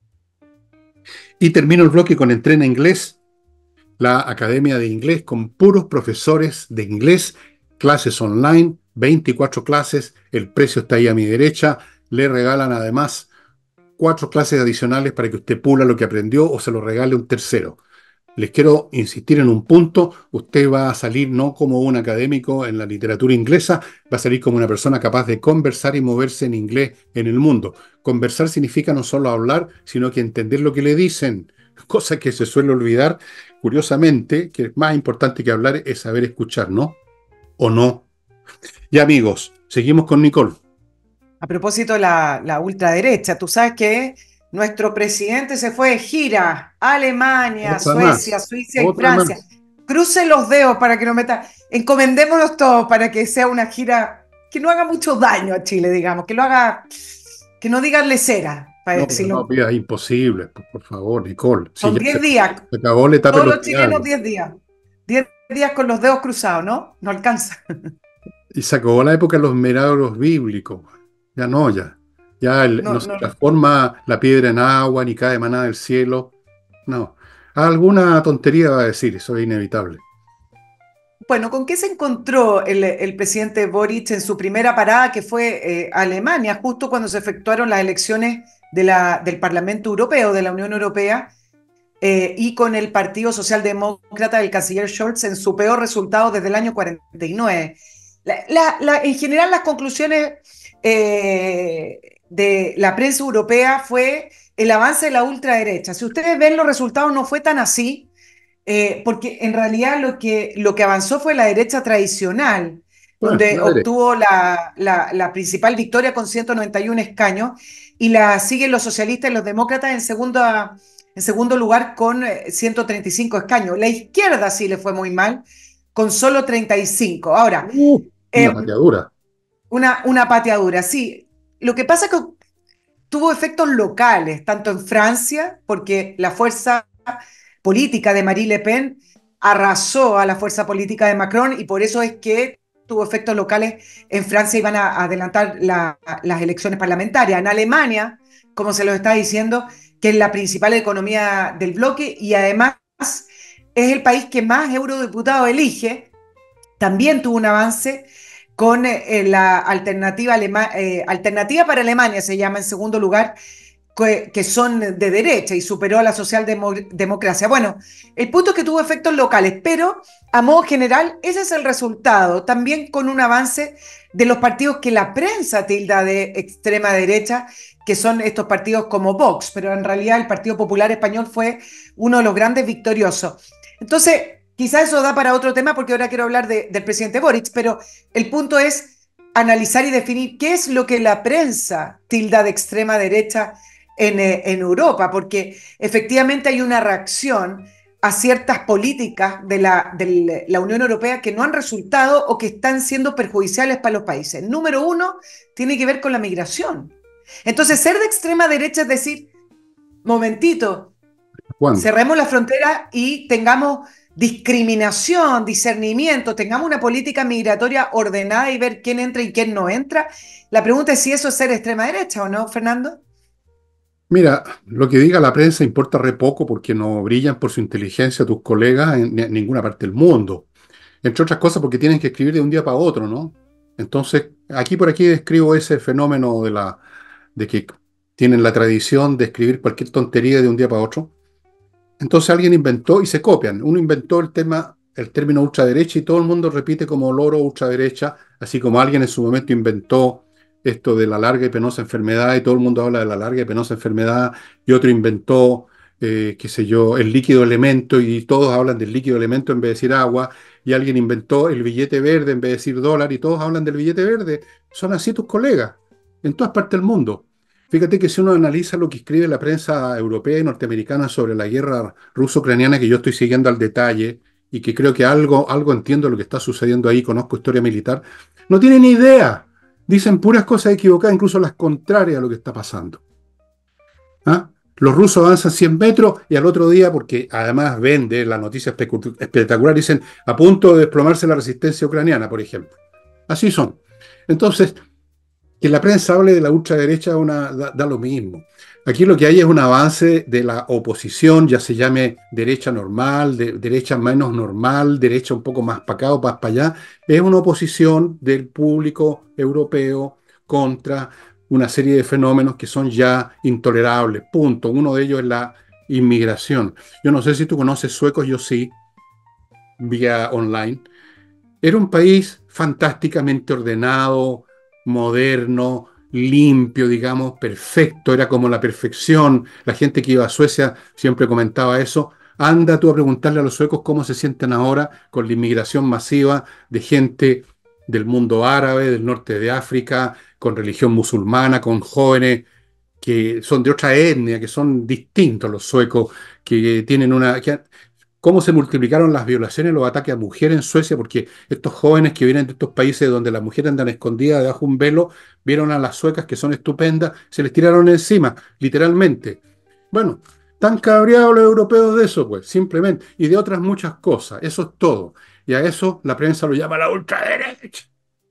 Y termino el bloque con Entrena Inglés, la academia de inglés con puros profesores de inglés, clases online, veinticuatro clases, el precio está ahí a mi derecha, le regalan además cuatro clases adicionales para que usted pula lo que aprendió o se lo regale un tercero. Les quiero insistir en un punto: usted va a salir no como un académico en la literatura inglesa, va a salir como una persona capaz de conversar y moverse en inglés en el mundo. Conversar significa no solo hablar, sino que entender lo que le dicen, cosa que se suele olvidar, curiosamente, que es más importante que hablar es saber escuchar, ¿no? ¿O no? Ya, amigos, seguimos con Nicole. A propósito de la, la ultraderecha, tú sabes que nuestro presidente se fue de gira a Alemania, Otra Suecia, más, Suiza y otra Francia. más. Crucen los dedos para que no meta. Encomendémonos todos para que sea una gira que no haga mucho daño a Chile, digamos, que lo haga, que no diga lesera, para No, pero no decirlo. pidas imposible, por, por favor, Nicole. Si Son ya se, diez días, se acabó la etapa de todos los los chilenos virales diez días. Diez días con los dedos cruzados, ¿no? No alcanza. y se acabó la época de los milagros bíblicos. Ya no, ya. Ya el- No, no se no, transforma la piedra en agua ni cae manada del cielo. No. Alguna tontería va a decir, eso es inevitable. bueno, ¿con qué se encontró el, el presidente Boric en su primera parada, que fue eh, Alemania, justo cuando se efectuaron las elecciones de la, del Parlamento Europeo, de la Unión Europea, eh, y con el Partido Socialdemócrata del canciller Scholz en su peor resultado desde el año cuarenta y nueve? La, la, la, en general, las conclusiones eh, de la prensa europea fue el avance de la ultraderecha. Si ustedes ven los resultados, no fue tan así eh, porque en realidad lo que, lo que avanzó fue la derecha tradicional, Bueno, donde la derecha. obtuvo la, la, la principal victoria con ciento noventa y uno escaños, y la siguen los socialistas y los demócratas en, segunda, en segundo lugar con eh, ciento treinta y cinco escaños. La izquierda sí le fue muy mal, con solo treinta y cinco. Ahora, Uh, una eh, pateadura. una, una pateadura, sí. Lo que pasa es que tuvo efectos locales, tanto en Francia, porque la fuerza política de Marine Le Pen arrasó a la fuerza política de Macron y por eso es que tuvo efectos locales en Francia y van a adelantar la, las elecciones parlamentarias. En Alemania, como se lo está diciendo, que es la principal economía del bloque y además es el país que más eurodiputados elige, también tuvo un avance con eh, la alternativa, Alema eh, alternativa para Alemania, se llama en segundo lugar, que, que son de derecha y superó a la socialdemocracia. Bueno, el punto es que tuvo efectos locales, pero a modo general ese es el resultado, también con un avance de los partidos que la prensa tilda de extrema derecha, que son estos partidos como Vox, pero en realidad el Partido Popular Español fue uno de los grandes victoriosos. Entonces, quizás eso da para otro tema porque ahora quiero hablar de, del presidente Boric, pero el punto es analizar y definir qué es lo que la prensa tilda de extrema derecha en, eh, en Europa, porque efectivamente hay una reacción a ciertas políticas de la, de la Unión Europea que no han resultado o que están siendo perjudiciales para los países. Número uno, tiene que ver con la migración. Entonces, ser de extrema derecha es decir, momentito, ¿Cuándo? cerremos la frontera y tengamos discriminación, discernimiento, tengamos una política migratoria ordenada y ver quién entra y quién no entra. La pregunta es si eso es ser extrema derecha o no, Fernando. Mira, lo que diga la prensa importa re poco porque no brillan por su inteligencia tus colegas en, en ninguna parte del mundo. Entre otras cosas porque tienen que escribir de un día para otro, ¿no? Entonces, aquí por aquí describo ese fenómeno de la, de que tienen la tradición de escribir cualquier tontería de un día para otro. Entonces alguien inventó y se copian. Uno inventó el tema, el término ultraderecha y todo el mundo repite como loro ultraderecha, así como alguien en su momento inventó esto de la larga y penosa enfermedad y todo el mundo habla de la larga y penosa enfermedad y otro inventó, eh, qué sé yo, el líquido elemento y todos hablan del líquido elemento en vez de decir agua y alguien inventó el billete verde en vez de decir dólar y todos hablan del billete verde. Son así tus colegas en todas partes del mundo. Fíjate que si uno analiza lo que escribe la prensa europea y norteamericana sobre la guerra ruso-ucraniana, que yo estoy siguiendo al detalle y que creo que algo, algo entiendo lo que está sucediendo ahí, conozco historia militar, no tienen ni idea. Dicen puras cosas equivocadas, incluso las contrarias a lo que está pasando. ¿Ah? Los rusos avanzan cien metros y al otro día, porque además ven de la noticia espectacular, dicen a punto de desplomarse la resistencia ucraniana, por ejemplo. Así son. Entonces, que la prensa hable de la ultraderecha una, da, da lo mismo. Aquí lo que hay es un avance de la oposición, ya se llame derecha normal, de, derecha menos normal, derecha un poco más para acá o más para allá. Es una oposición del público europeo contra una serie de fenómenos que son ya intolerables. Punto. Uno de ellos es la inmigración. Yo no sé si tú conoces suecos, yo sí, vía online. Era un país fantásticamente ordenado, moderno, limpio, digamos, perfecto, era como la perfección. La gente que iba a Suecia siempre comentaba eso. Anda tú a preguntarle a los suecos cómo se sienten ahora con la inmigración masiva de gente del mundo árabe, del norte de África, con religión musulmana, con jóvenes que son de otra etnia, que son distintos los suecos, que tienen una... que- cómo se multiplicaron las violaciones, los ataques a mujeres en Suecia, porque estos jóvenes que vienen de estos países donde las mujeres andan escondidas debajo de un velo, vieron a las suecas que son estupendas, se les tiraron encima, literalmente. Bueno, tan cabreados los europeos de eso, pues, simplemente, y de otras muchas cosas, eso es todo. Y a eso la prensa lo llama la ultraderecha.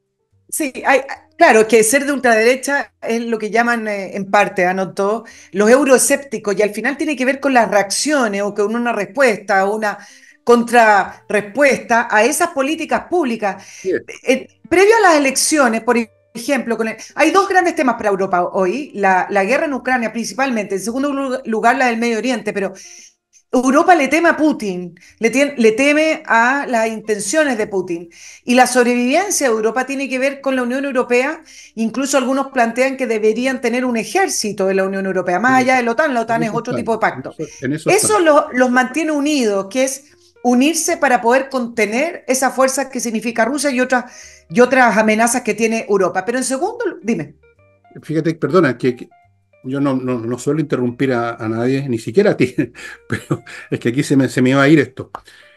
Sí, hay, claro, que ser de ultraderecha es lo que llaman eh, en parte, anotó, los euroescépticos, y al final tiene que ver con las reacciones o con una respuesta o una contrarrespuesta a esas políticas públicas. Bien. Eh, previo a las elecciones, por ejemplo, con el- hay dos grandes temas para Europa hoy, la, la guerra en Ucrania principalmente, en segundo lugar la del Medio Oriente, pero Europa le teme a Putin, le, tiem- le teme a las intenciones de Putin. Y la sobrevivencia de Europa tiene que ver con la Unión Europea. Incluso algunos plantean que deberían tener un ejército de la Unión Europea, más En allá eso, de la OTAN. La en OTAN es eso otro tipo están, de en pacto. eso, en eso Eso están. lo- los mantiene unidos, que es unirse para poder contener esas fuerzas que significa Rusia y otras, y otras amenazas que tiene Europa. Pero en segundo, dime. Fíjate, perdona, que, que yo no, no, no suelo interrumpir a, a nadie, ni siquiera a ti, pero es que aquí se me, se me iba a ir esto.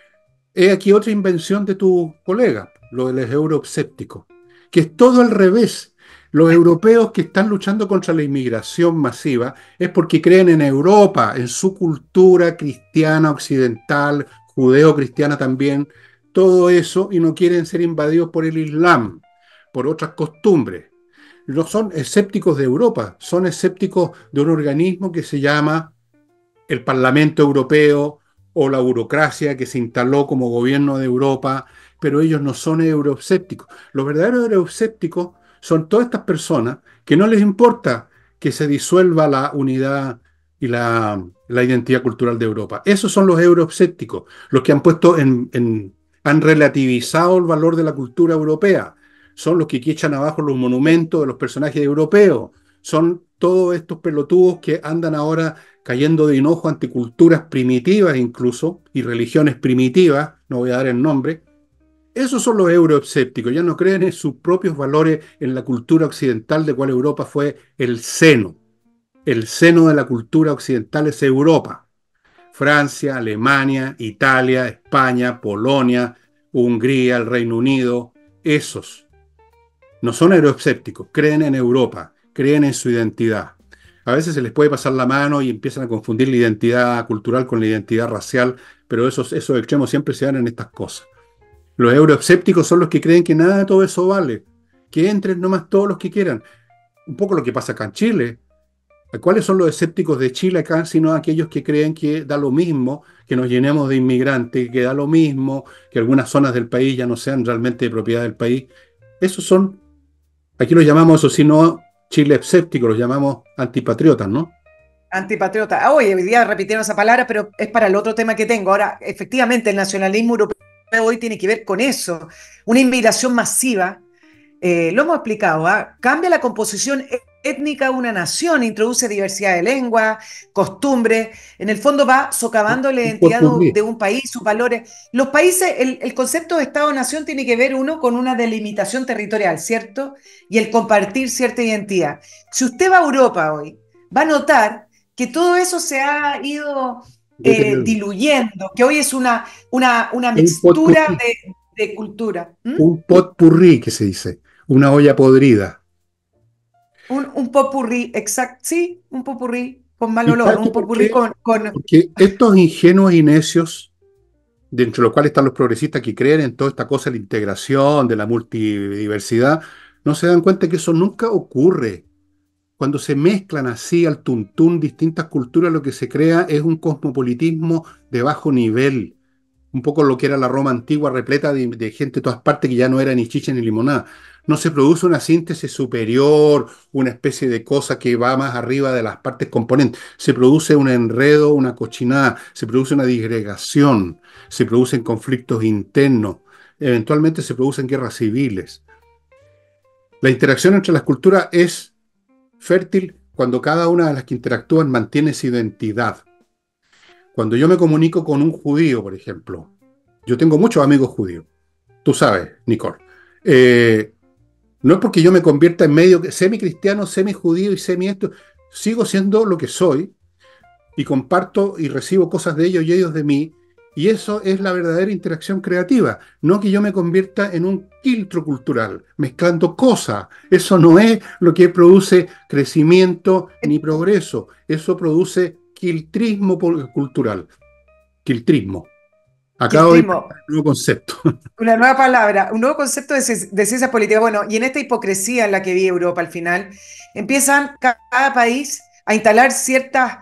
He aquí otra invención de tu colega, lo de los euroescépticos, que es todo al revés. Los europeos que están luchando contra la inmigración masiva es porque creen en Europa, en su cultura cristiana occidental, judeo-cristiana también, todo eso, y no quieren ser invadidos por el Islam, por otras costumbres. No son escépticos de Europa, son escépticos de un organismo que se llama el Parlamento Europeo o la burocracia que se instaló como gobierno de Europa, pero ellos no son euroescépticos. Los verdaderos euroescépticos son todas estas personas que no les importa que se disuelva la unidad y la, la identidad cultural de Europa. Esos son los euroescépticos, los que han puesto en, en- han relativizado el valor de la cultura europea. Son los que echan abajo los monumentos de los personajes europeos. Son todos estos pelotudos que andan ahora cayendo de enojo ante culturas primitivas incluso, y religiones primitivas, no voy a dar el nombre. Esos son los euroescépticos, ya no creen en sus propios valores en la cultura occidental, de cual Europa fue el seno. El seno de la cultura occidental es Europa. Francia, Alemania, Italia, España, Polonia, Hungría, el Reino Unido, esos no son euroescépticos, creen en Europa, creen en su identidad. A veces se les puede pasar la mano y empiezan a confundir la identidad cultural con la identidad racial, pero esos, esos extremos siempre se dan en estas cosas. Los euroescépticos son los que creen que nada de todo eso vale, que entren nomás todos los que quieran. Un poco lo que pasa acá en Chile. ¿Cuáles son los escépticos de Chile acá, sino aquellos que creen que da lo mismo que nos llenemos de inmigrantes, que da lo mismo que algunas zonas del país ya no sean realmente de propiedad del país? Esos son, aquí los llamamos, eso sí, no Chile escéptico, los llamamos antipatriotas, ¿no? Antipatriota. Ah, oye, hoy día repitieron esa palabra, pero es para el otro tema que tengo. Ahora, efectivamente, el nacionalismo europeo hoy tiene que ver con eso. Una inmigración masiva, eh, lo hemos explicado, ¿ah? Cambia la composición e- étnica de una nación, introduce diversidad de lengua, costumbres, en el fondo va socavando la Un identidad de, popurrí. de un país, sus valores. Los países, el, el concepto de Estado-nación tiene que ver uno con una delimitación territorial, ¿cierto? Y el compartir cierta identidad. Si usted va a Europa hoy, va a notar que todo eso se ha ido eh, Deterioro. diluyendo, que hoy es una, una, una Un mixtura potpurrí, de, de cultura. ¿Mm? un potpurrí que se dice, una olla podrida. Un, un popurrí, exacto, sí, un popurrí con mal ¿Y olor, sabes tú un por popurrí qué? con, con... Porque estos ingenuos y necios, de entre los cuales están los progresistas que creen en toda esta cosa de la integración, de la multidiversidad, no se dan cuenta que eso nunca ocurre. Cuando se mezclan así al tuntún distintas culturas, lo que se crea es un cosmopolitismo de bajo nivel, un poco lo que era la Roma antigua, repleta de, de gente de todas partes que ya no era ni chicha ni limonada. No se produce una síntesis superior, una especie de cosa que va más arriba de las partes componentes. Se produce un enredo, una cochinada, se produce una disgregación, se producen conflictos internos, eventualmente se producen guerras civiles. La interacción entre las culturas es fértil cuando cada una de las que interactúan mantiene su identidad. Cuando yo me comunico con un judío, por ejemplo, yo tengo muchos amigos judíos, tú sabes, Nicole. Eh, no es porque yo me convierta en medio semi-cristiano, semi-judío y semi-esto. Sigo siendo lo que soy y comparto y recibo cosas de ellos y ellos de mí. Y eso es la verdadera interacción creativa, no que yo me convierta en un quiltro cultural, mezclando cosas. Eso no es lo que produce crecimiento ni progreso. Eso produce quiltrismo cultural. Quiltrismo. Acabo de Quiltrismo, inventar un nuevo concepto. una nueva palabra, un nuevo concepto de, ci- de ciencia política. Bueno, y en esta hipocresía en la que vive Europa al final, empiezan ca- cada país a instalar ciertas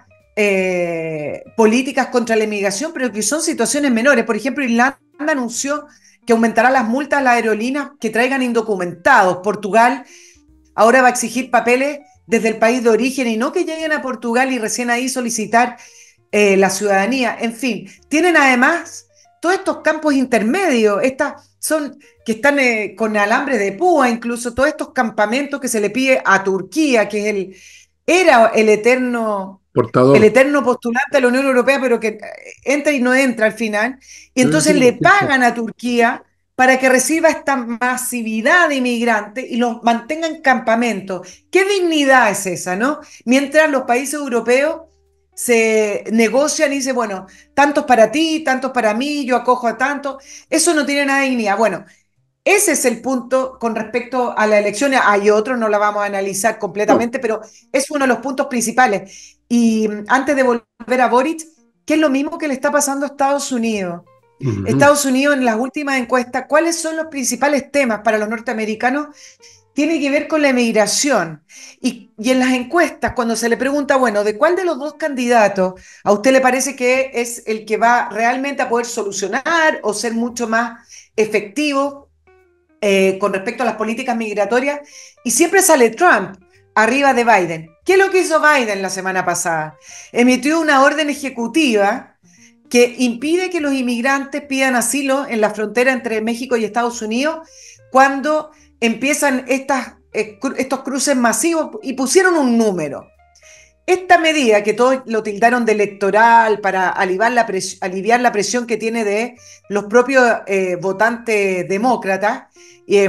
eh, políticas contra la inmigración, pero que son situaciones menores. Por ejemplo, Irlanda anunció que aumentará las multas a las aerolíneas que traigan indocumentados. Portugal ahora va a exigir papeles desde el país de origen y no que lleguen a Portugal y recién ahí solicitar eh, la ciudadanía. En fin, tienen además todos estos campos intermedios, estas son que están eh, con alambre de púa, incluso todos estos campamentos que se le pide a Turquía, que es el, era el eterno, el Portador. eterno postulante a la Unión Europea, pero que entra y no entra al final. Y Pero entonces entiendo le perfecto. pagan a Turquía para que reciba esta masividad de inmigrantes y los mantenga en campamentos. ¿Qué dignidad es esa, no? Mientras los países europeos se negocian y dicen, bueno, tantos para ti, tantos para mí, yo acojo a tantos. Eso no tiene nada de dignidad. Bueno, ese es el punto con respecto a las elecciones. Hay otros, no la vamos a analizar No. completamente, pero es uno de los puntos principales. Y mm, antes de volver a Boric, ¿qué es lo mismo que le está pasando a Estados Unidos? Ujú. Estados Unidos en las últimas encuestas, ¿cuáles son los principales temas para los norteamericanos? Tiene que ver con la emigración. Y, y en las encuestas, cuando se le pregunta, bueno, ¿de cuál de los dos candidatos a usted le parece que es el que va realmente a poder solucionar o ser mucho más efectivo eh, con respecto a las políticas migratorias? Y siempre sale Trump arriba de Biden. ¿Qué es lo que hizo Biden la semana pasada? Emitió una orden ejecutiva que impide que los inmigrantes pidan asilo en la frontera entre México y Estados Unidos cuando empiezan estas, eh, estos cruces masivos y pusieron un número. Esta medida, que todos lo tildaron de electoral para aliviar la, pres aliviar la presión que tiene de los propios eh, votantes demócratas, eh,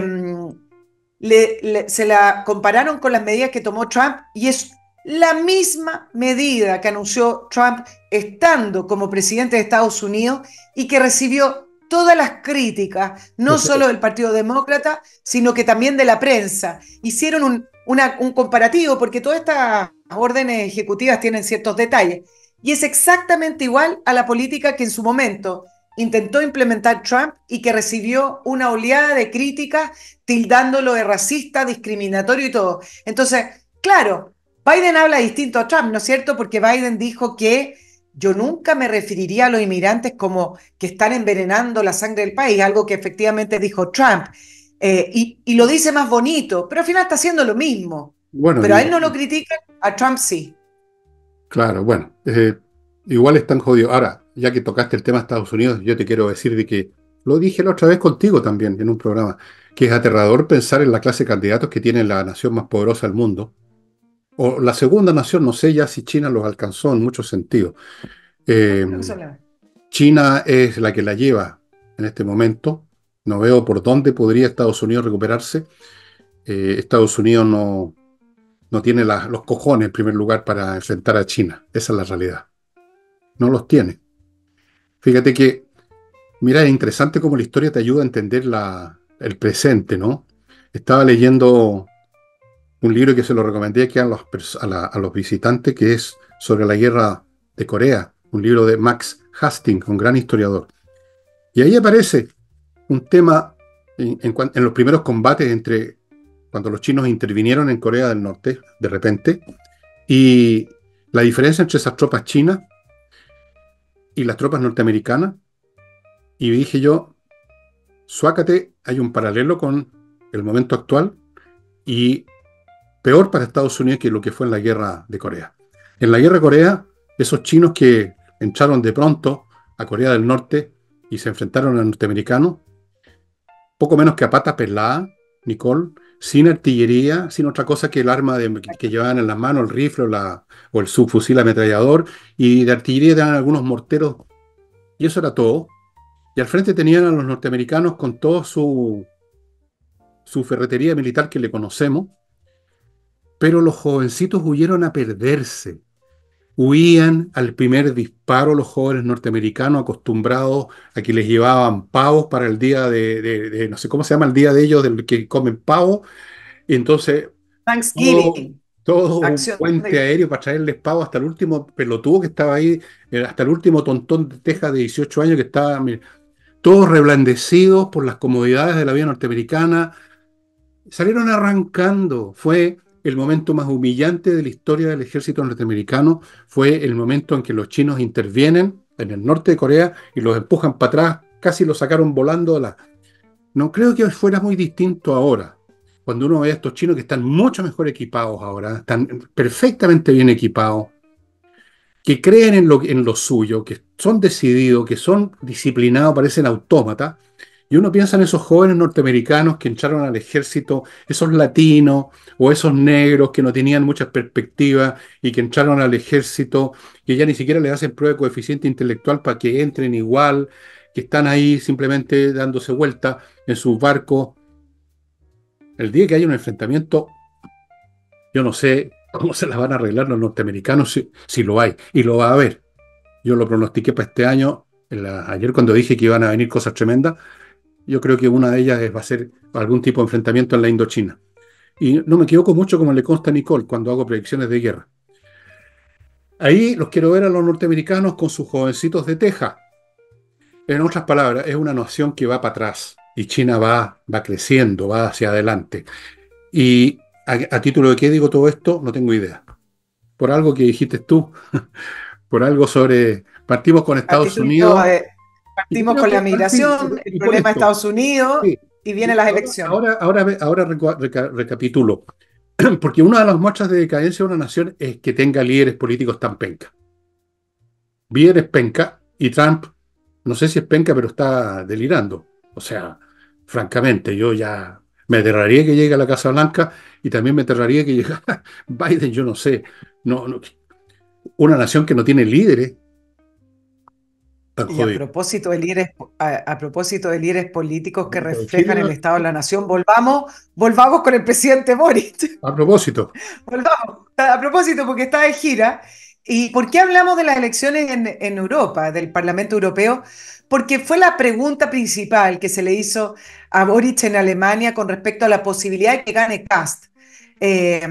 le, le, se la compararon con las medidas que tomó Trump y es la misma medida que anunció Trump estando como presidente de Estados Unidos y que recibió todas las críticas, no solo del Partido Demócrata, sino que también de la prensa. Hicieron un, una, un comparativo porque todas estas órdenes ejecutivas tienen ciertos detalles y es exactamente igual a la política que en su momento intentó implementar Trump y que recibió una oleada de críticas tildándolo de racista, discriminatorio y todo. Entonces, claro, Biden habla distinto a Trump, ¿no es cierto? Porque Biden dijo que yo nunca me referiría a los inmigrantes como que están envenenando la sangre del país, algo que efectivamente dijo Trump. Eh, y, y lo dice más bonito, pero al final está haciendo lo mismo. Bueno, Pero a él y no lo critican, a Trump sí. claro, bueno, eh, igual están jodidos. Ahora, ya que tocaste el tema de Estados Unidos, yo te quiero decir de que lo dije la otra vez contigo también en un programa, que es aterrador pensar en la clase de candidatos que tiene la nación más poderosa del mundo, o la segunda nación, no sé ya si China los alcanzó en muchos sentidos. No, Eh, creo que son la... China es la que la lleva en este momento. No veo por dónde podría Estados Unidos recuperarse. Eh, Estados Unidos no, no tiene la- los cojones en primer lugar para enfrentar a China. Esa es la realidad. No los tiene. Fíjate que, mira, es interesante cómo la historia te ayuda a entender la, el presente, ¿no? Estaba leyendo un libro que se lo recomendé aquí a los, pers- a la- a los visitantes, que es sobre la guerra de Corea, un libro de Max Hastings, un gran historiador. Y ahí aparece un tema en, en cuan- en los primeros combates entre cuando los chinos intervinieron en Corea del Norte, de repente, y la diferencia entre esas tropas chinas y las tropas norteamericanas. Y dije yo, suácate, hay un paralelo con el momento actual y peor para Estados Unidos que lo que fue en la guerra de Corea. En la guerra de Corea, esos chinos que entraron de pronto a Corea del Norte y se enfrentaron a los norteamericanos, poco menos que a pata pelada, Nicole, sin artillería, sin otra cosa que el arma de- que llevaban en las manos, el rifle o, la, o el subfusil ametrallador, y de artillería tenían algunos morteros, y eso era todo. Y al frente tenían a los norteamericanos con todo su su ferretería militar que le conocemos, pero los jovencitos huyeron a perderse. Huían al primer disparo los jóvenes norteamericanos acostumbrados a que les llevaban pavos para el día de, de- de- no sé cómo se llama el día de ellos, del que comen pavo. Y entonces todo, Thanksgiving, todo un acción puente de... aéreo para traerles pavo hasta el último pelotudo que estaba ahí, eh, hasta el último tontón de Texas de dieciocho años que estaba, mire, todos reblandecidos por las comodidades de la vida norteamericana. Salieron arrancando. Fue el momento más humillante de la historia del ejército norteamericano. Fue el momento en que los chinos intervienen en el norte de Corea y los empujan para atrás. Casi los sacaron volando de la... No creo que fuera muy distinto ahora. Cuando uno ve a estos chinos que están mucho mejor equipados ahora, están perfectamente bien equipados, que creen en lo, en lo suyo, que son decididos, que son disciplinados, parecen autómatas. Y uno piensa en esos jóvenes norteamericanos que entraron al ejército, esos latinos o esos negros que no tenían muchas perspectivas y que entraron al ejército, que ya ni siquiera les hacen prueba de coeficiente intelectual para que entren igual, que están ahí simplemente dándose vuelta en sus barcos. El día que haya un enfrentamiento, yo no sé cómo se las van a arreglar los norteamericanos si, si lo hay, y lo va a haber. Yo lo pronostiqué para este año, en la- ayer cuando dije que iban a venir cosas tremendas. Yo creo que una de ellas es- va a ser algún tipo de enfrentamiento en la Indochina. Y no me equivoco mucho como le consta a Nicole cuando hago predicciones de guerra. Ahí los quiero ver a los norteamericanos con sus jovencitos de Texas. En otras palabras, es una nación que va para atrás y China va, va creciendo, va hacia adelante. Y a, a título de qué digo todo esto, no tengo idea. Por algo que dijiste tú, por algo sobre... Partimos con A Estados título Unidos de, y yo partimos creo con la que partir, migración, el y por problema de esto, Estados Unidos sí. y Y vienen las ahora, elecciones. ahora, ahora, ve- ahora reca- reca- recapitulo. Porque una de las muestras de decadencia de una nación es que tenga líderes políticos tan penca. Biden es penca y Trump, no sé si es penca, pero está delirando. O sea, francamente, yo ya me aterraría que llegue a la Casa Blanca y también me aterraría que llegara Biden, yo no sé. No, no, una nación que no tiene líderes, tan Y a jodido. propósito de líderes, a, a propósito de líderes políticos que Pero Chile, reflejan el estado de la nación, volvamos, volvamos con el presidente Boric. a propósito, Volvamos. A propósito, porque está de gira. ¿Y por qué hablamos de las elecciones en, en Europa, del Parlamento Europeo? Porque fue la pregunta principal que se le hizo a Boric en Alemania con respecto a la posibilidad de que gane Kast, eh,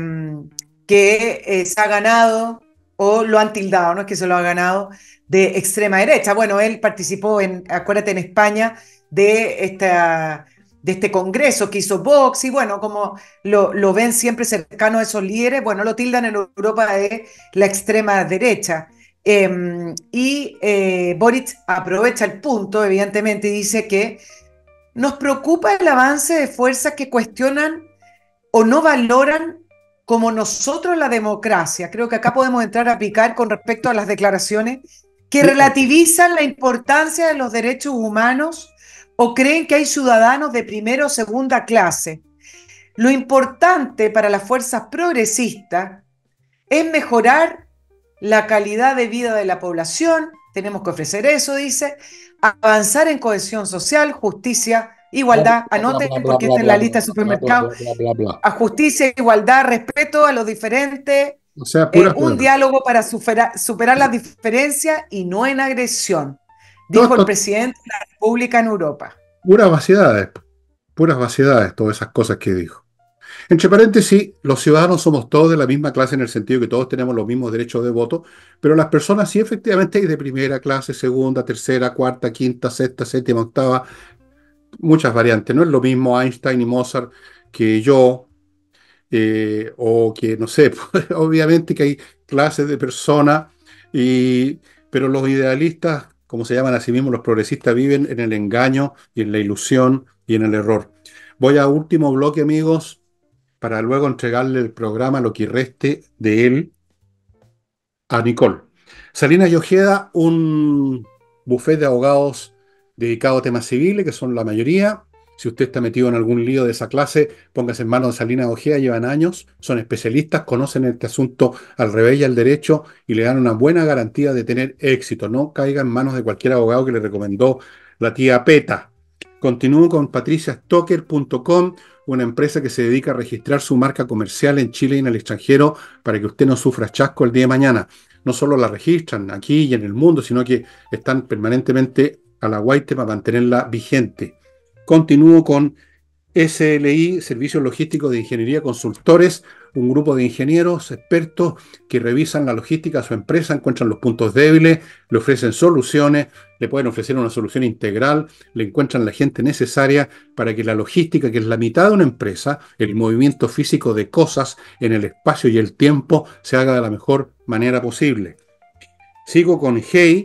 que eh, se ha ganado, o lo han tildado, no es que se lo ha ganado, de extrema derecha. Bueno, él participó en, acuérdate, en España de esta de este congreso que hizo Vox, y bueno, como lo, lo ven siempre cercano a esos líderes, bueno, lo tildan en Europa de la extrema derecha. Eh, y eh, Boric aprovecha el punto, evidentemente, y dice que nos preocupa el avance de fuerzas que cuestionan o no valoran como nosotros la democracia. Creo que acá podemos entrar a picar con respecto a las declaraciones que sí, relativizan la importancia de los derechos humanos o creen que hay ciudadanos de primera o segunda clase. Lo importante para las fuerzas progresistas es mejorar la calidad de vida de la población, tenemos que ofrecer eso, dice, avanzar en cohesión social, justicia, bla, igualdad, bla, anoten bla, bla, porque bla, está en la bla, lista de bla, bla, bla, supermercados, bla, bla, bla, bla. a justicia, igualdad, respeto a los diferentes, O sea, eh, puras un palabras. diálogo para superar, superar las diferencias y no en agresión, Todo dijo el esto, presidente de la República en Europa. puras vaciedades, puras vaciedades, todas esas cosas que dijo. Entre paréntesis, los ciudadanos somos todos de la misma clase en el sentido que todos tenemos los mismos derechos de voto, pero las personas sí efectivamente hay de primera clase, segunda, tercera, cuarta, quinta, sexta, séptima, octava, muchas variantes. No es lo mismo Einstein y Mozart que yo, eh, o que, no sé, obviamente que hay clases de personas, y, pero los idealistas, como se llaman a sí mismos, los progresistas, viven en el engaño y en la ilusión y en el error. Voy a último bloque, amigos, para luego entregarle el programa, lo que reste de él, a Nicole. Salinas y Ojeda, un bufete de abogados dedicado a temas civiles, que son la mayoría. Si usted está metido en algún lío de esa clase, póngase en manos de Salinas y Ojeda, llevan años, son especialistas, conocen este asunto al revés y al derecho y le dan una buena garantía de tener éxito. No caiga en manos de cualquier abogado que le recomendó la tía Peta. Continúo con patricia stocker punto com, una empresa que se dedica a registrar su marca comercial en Chile y en el extranjero para que usted no sufra chasco el día de mañana. No solo la registran aquí y en el mundo, sino que están permanentemente a la guaite para mantenerla vigente. Continúo con S L I, Servicios Logísticos de Ingeniería Consultores, un grupo de ingenieros expertos que revisan la logística de su empresa, encuentran los puntos débiles, le ofrecen soluciones, le pueden ofrecer una solución integral, le encuentran la gente necesaria para que la logística, que es la mitad de una empresa, el movimiento físico de cosas en el espacio y el tiempo, se haga de la mejor manera posible. Sigo con Hey.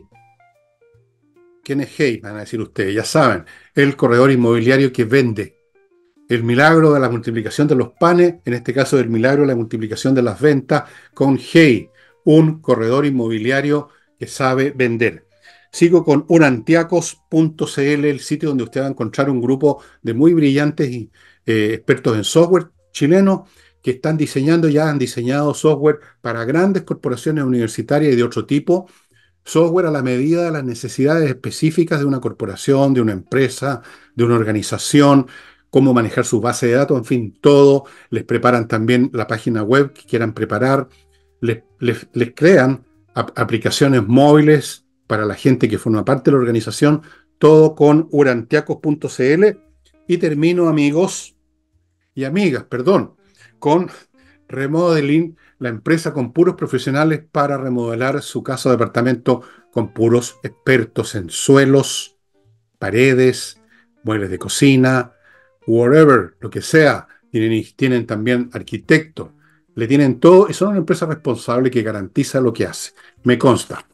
¿Quién es Hey? Van a decir ustedes, ya saben, el corredor inmobiliario que vende. El milagro de la multiplicación de los panes, en este caso el milagro de la multiplicación de las ventas, con Hey, un corredor inmobiliario que sabe vender. Sigo con urantiacos punto c l, el sitio donde usted va a encontrar un grupo de muy brillantes y, eh, expertos en software chilenos que están diseñando, ya han diseñado software para grandes corporaciones universitarias y de otro tipo, software a la medida de las necesidades específicas de una corporación, de una empresa, de una organización, cómo manejar su base de datos, en fin, todo. Les preparan también la página web que quieran preparar, les, les, les crean ap aplicaciones móviles para la gente que forma parte de la organización, todo con urantiacos punto c l. Y termino, amigos y amigas, perdón, con Remodeling, la empresa con puros profesionales para remodelar su casa o departamento con puros expertos en suelos, paredes, muebles de cocina, whatever, lo que sea. Tienen, tienen también arquitectos, le tienen todo y son una empresa responsable que garantiza lo que hace. Me consta.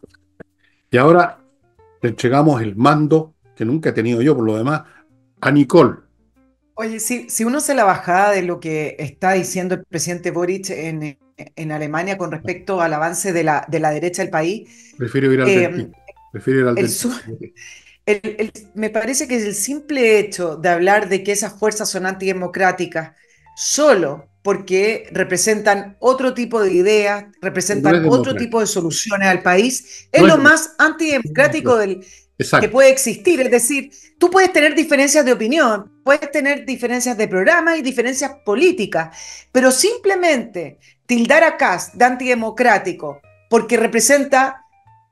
Y ahora le entregamos el mando, que nunca he tenido yo por lo demás, a Nicole. Oye, si, si uno se la bajada de lo que está diciendo el presidente Boric en, en Alemania con respecto al avance de la, de la derecha del país, Prefiero ir al eh, dentista. Prefiero ir al el, su- dentista. el- el- me parece que el simple hecho de hablar de que esas fuerzas son antidemocráticas solo porque representan otro tipo de ideas, No es representan otro tipo democrático. de soluciones al país, es No es lo democrático. más antidemocrático del, que Exacto. puede existir. Es decir, tú puedes tener diferencias de opinión, puedes tener diferencias de programa y diferencias políticas, pero simplemente tildar a Kast de antidemocrático porque representa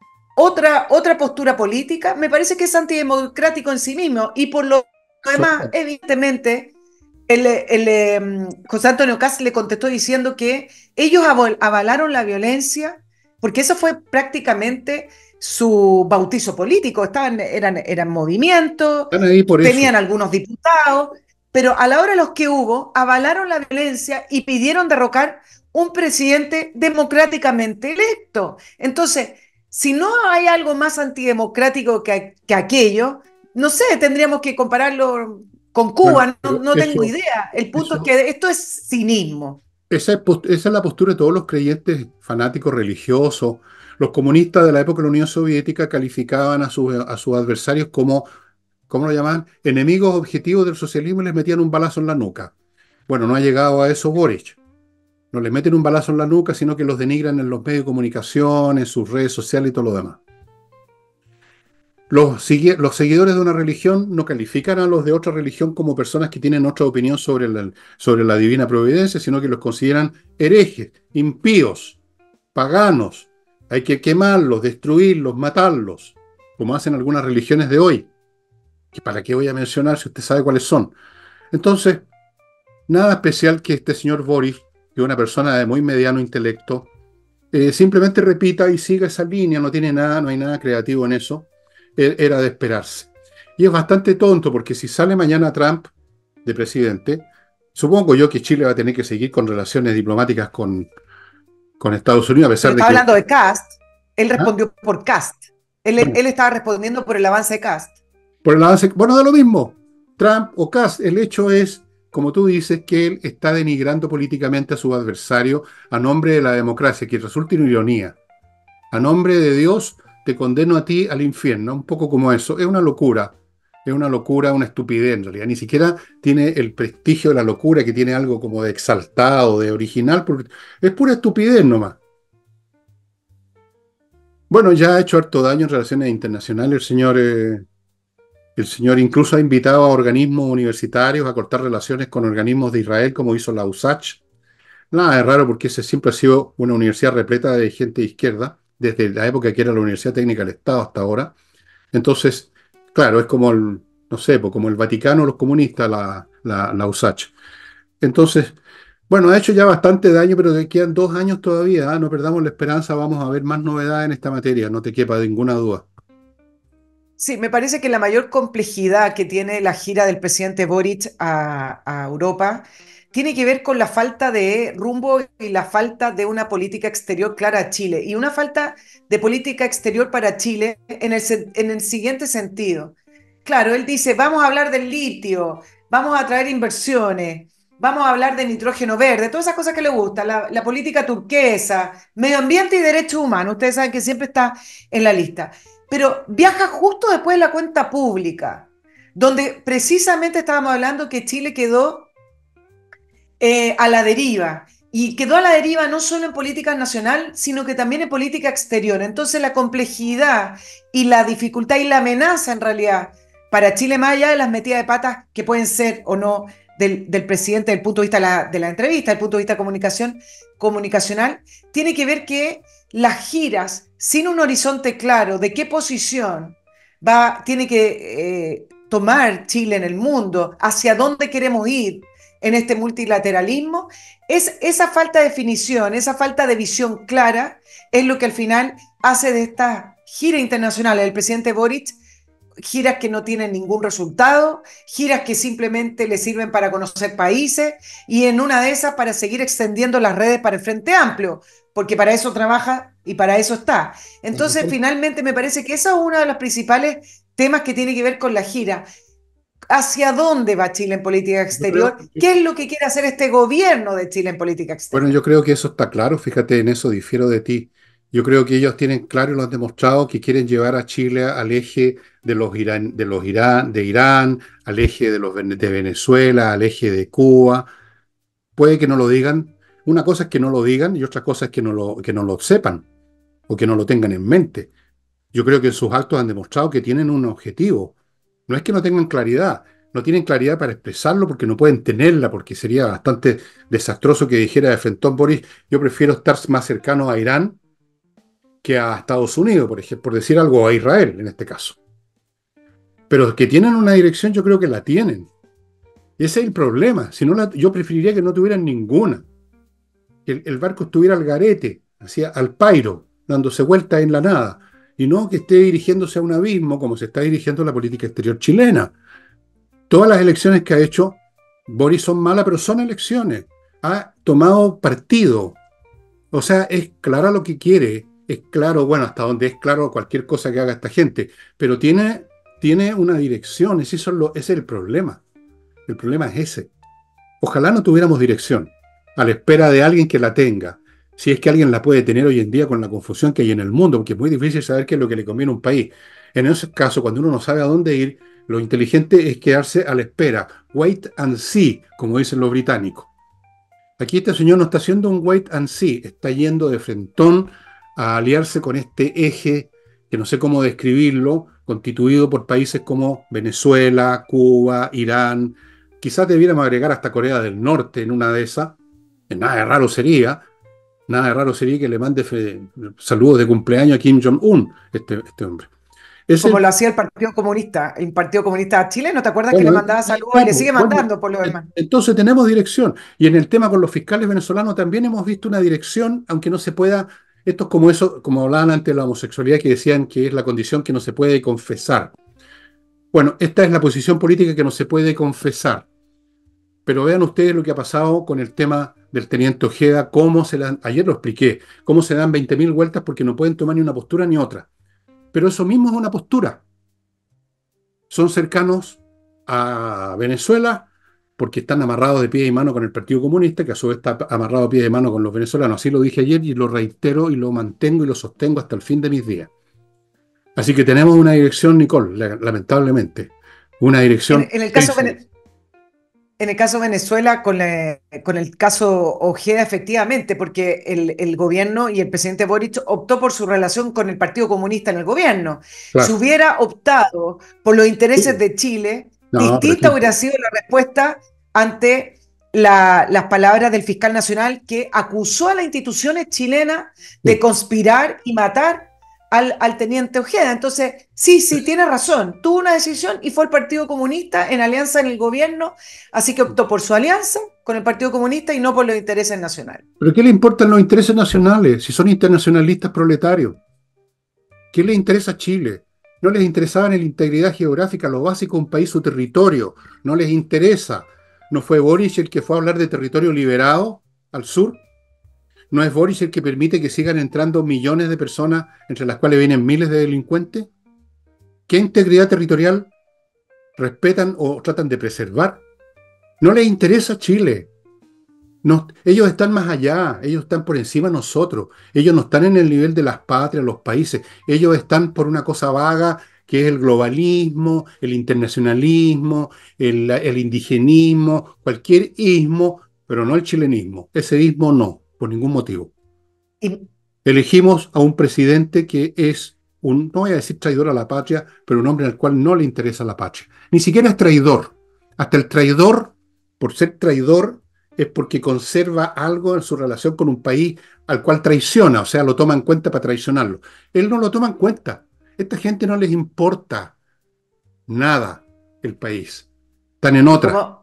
otra, otra postura política, me parece que es antidemocrático en sí mismo. Y por lo demás, Absolutamente. evidentemente, el, el, eh, José Antonio Kast le contestó diciendo que ellos avalaron la violencia, porque eso fue prácticamente su bautizo político. Estaban, eran, eran movimientos, Están ahí por eso. tenían algunos diputados, pero a la hora de los que hubo, avalaron la violencia y pidieron derrocar un presidente democráticamente electo. Entonces, si no hay algo más antidemocrático que, que aquello, no sé, tendríamos que compararlo con Bueno, Cuba, no, pero no tengo eso, idea. El punto es eso, que esto es cinismo. esa es, post- esa es la postura de todos los creyentes fanáticos religiosos. Los comunistas de la época de la Unión Soviética calificaban a sus, a sus adversarios como, ¿cómo lo llamaban? Enemigos objetivos del socialismo y les metían un balazo en la nuca. Bueno, no ha llegado a eso Boric. No les meten un balazo en la nuca, sino que los denigran en los medios de comunicación, en sus redes sociales y todo lo demás. Los, sigue- los seguidores de una religión no califican a los de otra religión como personas que tienen otra opinión sobre la, sobre la divina providencia, sino que los consideran herejes, impíos, paganos. Hay que quemarlos, destruirlos, matarlos, como hacen algunas religiones de hoy. ¿Que ¿Para qué voy a mencionar si usted sabe cuáles son? Entonces, nada especial que este señor Boris, que es una persona de muy mediano intelecto, eh, simplemente repita y siga esa línea, no tiene nada, no hay nada creativo en eso, eh, era de esperarse. Y es bastante tonto porque si sale mañana Trump de presidente, supongo yo que Chile va a tener que seguir con relaciones diplomáticas con, con Estados Unidos, a pesar Pero de estaba que... hablando de Kast, él ¿Ah? respondió por Kast. Él, Bueno, él estaba respondiendo por el avance de Kast. por el avance, bueno, da lo mismo, Trump o Kass, el hecho es, como tú dices, que él está denigrando políticamente a su adversario a nombre de la democracia, que resulta una ironía. A nombre de Dios te condeno a ti al infierno, un poco como eso. Es una locura, es una locura, una estupidez en realidad. Ni siquiera tiene el prestigio de la locura, que tiene algo como de exaltado, de original, porque es pura estupidez nomás. Bueno, ya ha hecho harto daño en relaciones internacionales el señor, eh, El señor incluso ha invitado a organismos universitarios a cortar relaciones con organismos de Israel, como hizo la U S A C H. Nada de raro porque ese siempre ha sido una universidad repleta de gente de izquierda, desde la época que era la Universidad Técnica del Estado hasta ahora. Entonces, claro, es como el, no sé, pues como el Vaticano, los comunistas, la, la, la U S A C. Entonces, bueno, ha hecho ya bastante daño, pero te quedan dos años todavía, ¿ah? No perdamos la esperanza, vamos a ver más novedades en esta materia, no te quepa ninguna duda. Sí, me parece que la mayor complejidad que tiene la gira del presidente Boric a, a Europa tiene que ver con la falta de rumbo y la falta de una política exterior clara a Chile. Y una falta de política exterior para Chile en el, sen- en el siguiente sentido. Claro, él dice, vamos a hablar del litio, vamos a traer inversiones, vamos a hablar de nitrógeno verde, todas esas cosas que le gustan, la, la política turquesa, medio ambiente y derechos humanos. Ustedes saben que siempre está en la lista, pero viaja justo después de la cuenta pública, donde precisamente estábamos hablando que Chile quedó eh, a la deriva. Y quedó a la deriva no solo en política nacional, sino que también en política exterior. Entonces la complejidad y la dificultad y la amenaza en realidad para Chile, más allá de las metidas de patas que pueden ser o no del, del presidente desde el punto de vista de la, de la entrevista, desde el punto de vista de comunicación, comunicacional, tiene que ver que las giras sin un horizonte claro de qué posición va, tiene que eh, tomar Chile en el mundo, hacia dónde queremos ir en este multilateralismo, es esa falta de definición, esa falta de visión clara, es lo que al final hace de esta gira internacional del presidente Boric giras que no tienen ningún resultado, giras que simplemente le sirven para conocer países y en una de esas para seguir extendiendo las redes para el Frente Amplio, porque para eso trabaja y para eso está. Entonces, finalmente me parece que eso es uno de los principales temas que tiene que ver con la gira. ¿Hacia dónde va Chile en política Yo creo, exterior? ¿Qué es lo que quiere hacer este gobierno de Chile en política bueno, exterior? yo creo que eso está claro, fíjate, en eso difiero de ti. Yo creo que ellos tienen claro y lo han demostrado que quieren llevar a Chile al eje de los Irán, de los Irán, de Irán, al eje de los Vene- de Venezuela, al eje de Cuba. Puede que no lo digan. Una cosa es que no lo digan y otra cosa es que no lo, que no lo sepan o que no lo tengan en mente. Yo creo que en sus actos han demostrado que tienen un objetivo. No es que no tengan claridad, no tienen claridad para expresarlo porque no pueden tenerla, porque sería bastante desastroso que dijera de Frentón Boris, yo prefiero estar más cercano a Irán que a Estados Unidos, por ejemplo, por decir algo, a Israel en este caso. Pero que tienen una dirección, yo creo que la tienen. Ese es el problema. Si no la, yo preferiría que no tuvieran ninguna. Que el, el barco estuviera al garete, hacia, al pairo, dándose vuelta en la nada. Y no que esté dirigiéndose a un abismo como se está dirigiendo la política exterior chilena. Todas las elecciones que ha hecho Boris son malas, pero son elecciones. Ha tomado partido. O sea, es clara lo que quiere. Es claro, bueno, hasta donde es claro cualquier cosa que haga esta gente. Pero tiene, tiene una dirección. Ese, eso es lo, ese es el problema. El problema es ese. Ojalá no tuviéramos dirección, a la espera de alguien que la tenga. Si es que alguien la puede tener hoy en día con la confusión que hay en el mundo, porque es muy difícil saber qué es lo que le conviene a un país. En ese caso, cuando uno no sabe a dónde ir, lo inteligente es quedarse a la espera. Wait and see, como dicen los británicos. Aquí este señor no está haciendo un wait and see, está yendo de frentón a aliarse con este eje, que no sé cómo describirlo, constituido por países como Venezuela, Cuba, Irán. Quizás debiéramos agregar hasta Corea del Norte en una de esas. Nada de raro sería, nada de raro sería que le mande fe- saludos de cumpleaños a Kim Jong-un, este, este hombre. Es Como el, lo hacía el Partido Comunista, el Partido Comunista chileno, ¿te acuerdas que le bueno, eh, mandaba ahí saludos y le estamos. sigue Bueno, mandando por lo en- demás? entonces tenemos dirección. Y en el tema con los fiscales venezolanos también hemos visto una dirección, aunque no se pueda, esto es como eso, como hablaban antes de la homosexualidad, que decían que es la condición que no se puede confesar. Bueno, esta es la posición política que no se puede confesar. Pero vean ustedes lo que ha pasado con el tema del teniente Ojeda, cómo se dan, ayer lo expliqué, cómo se dan veinte mil vueltas porque no pueden tomar ni una postura ni otra. Pero eso mismo es una postura. Son cercanos a Venezuela porque están amarrados de pie y mano con el Partido Comunista, que a su vez está amarrado de pie y mano con los venezolanos. Así lo dije ayer y lo reitero y lo mantengo y lo sostengo hasta el fin de mis días. Así que tenemos una dirección, Nicole, lamentablemente. Una En, dirección en el caso, triste. en el caso de Venezuela, con, la- con el caso Ojeda, efectivamente, porque el, el gobierno y el presidente Boric optó por su relación con el Partido Comunista en el gobierno. Si Claro. hubiera optado por los intereses Sí. de Chile, No, pero ¿qué distinta hubiera importa? sido la respuesta ante la- las palabras del fiscal nacional que acusó a las instituciones chilenas de Sí. conspirar y matar al, al teniente Ojeda. Entonces, sí, sí, tiene razón. Tuvo una decisión y fue el Partido Comunista en alianza en el gobierno, así que optó por su alianza con el Partido Comunista y no por los intereses nacionales. ¿Pero qué le importan los intereses nacionales si son internacionalistas proletarios? ¿Qué les interesa a Chile? No les interesaba en la integridad geográfica, lo básico de un país, su territorio. No les interesa. ¿No fue Boric el que fue a hablar de territorio liberado al sur? ¿No es Boric el que permite que sigan entrando millones de personas, entre las cuales vienen miles de delincuentes? ¿Qué integridad territorial respetan o tratan de preservar? No les interesa Chile. No, ellos están más allá, ellos están por encima de nosotros, ellos no están en el nivel de las patrias, los países, ellos están por una cosa vaga que es el globalismo, el internacionalismo, el, el indigenismo, cualquier ismo, pero no el chilenismo. Ese ismo no, por ningún motivo. Y, Elegimos a un presidente que es un, no voy a decir traidor a la patria, pero un hombre al cual no le interesa la patria. Ni siquiera es traidor. Hasta el traidor, por ser traidor, es porque conserva algo en su relación con un país al cual traiciona, o sea, lo toma en cuenta para traicionarlo. Él no lo toma en cuenta. Esta gente no les importa nada el país. Están en y otra. como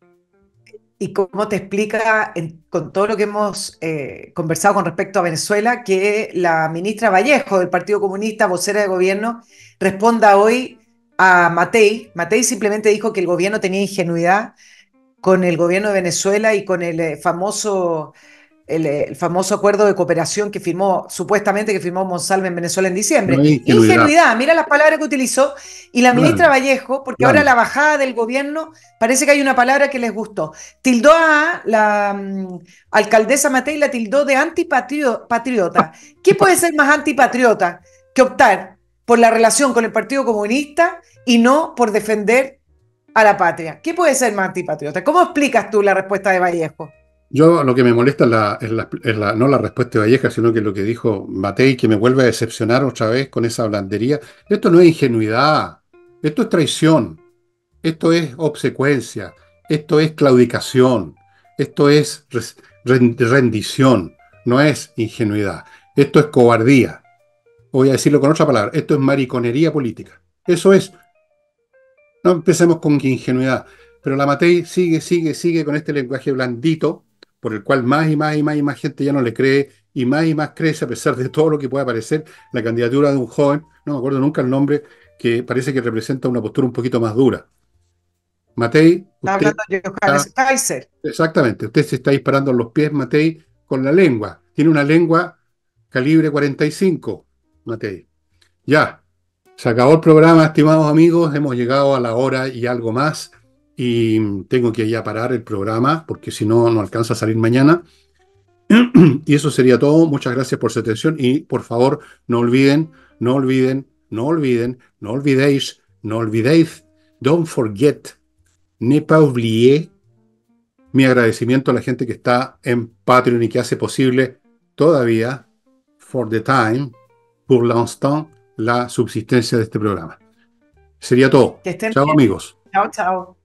¿Y cómo te explica, en- con todo lo que hemos eh, conversado con respecto a Venezuela, que la ministra Vallejo del Partido Comunista, vocera de gobierno, responda hoy a Matei? Matei simplemente dijo que el gobierno tenía ingenuidad con el gobierno de Venezuela y con el eh, famoso el, el famoso acuerdo de cooperación que firmó, supuestamente que firmó Monsalve en Venezuela en No diciembre. hay ingenuidad. Ingenuidad, mira las palabras que utilizó. Y la ministra Grande, Vallejo, porque ahora la grande. bajada del gobierno, parece que hay una palabra que les gustó. Tildó a la um, alcaldesa Matei, la tildó de antipatriota. ¿Qué puede ser más antipatriota que optar por la relación con el Partido Comunista y no por defender a la patria? ¿Qué puede ser más antipatriota? ¿Cómo explicas tú la respuesta de Vallejo? Yo lo que me molesta es, la, es, la, es la- no la respuesta de Valleja, sino que lo que dijo Matei, que me vuelve a decepcionar otra vez con esa blandería. Esto no es ingenuidad, esto es traición, esto es obsecuencia, esto es claudicación, esto es res- ren- rendición, no es ingenuidad, esto es cobardía. Voy a decirlo con otra palabra, esto es mariconería política. Eso es, no empecemos con ingenuidad. Pero la Matei sigue, sigue, sigue con este lenguaje blandito, por el cual más y más y más y más gente ya no le cree, y más y más crece, a pesar de todo lo que pueda parecer, la candidatura de un joven, no me acuerdo nunca el nombre, que parece que representa una postura un poquito más dura. Matei, Está usted hablando de está, Johannes Kaiser. exactamente, usted se está disparando en los pies, Matei, con la lengua. Tiene una lengua calibre cuarenta y cinco, Matei. Ya. Se acabó el programa, estimados amigos. Hemos llegado a la hora y algo más. Y tengo que ya parar el programa porque si no, no alcanza a salir mañana. Y eso sería todo. Muchas gracias por su atención. Y por favor, no olviden, no olviden, no olviden, no olvidéis, no olvidéis. Don't forget, ne pas oublier. Mi agradecimiento a la gente que está en Patreon y que hace posible todavía, for the time, pour l'instant, la subsistencia de este programa. Sería todo. Que estén Chao bien. amigos. Chao, chao.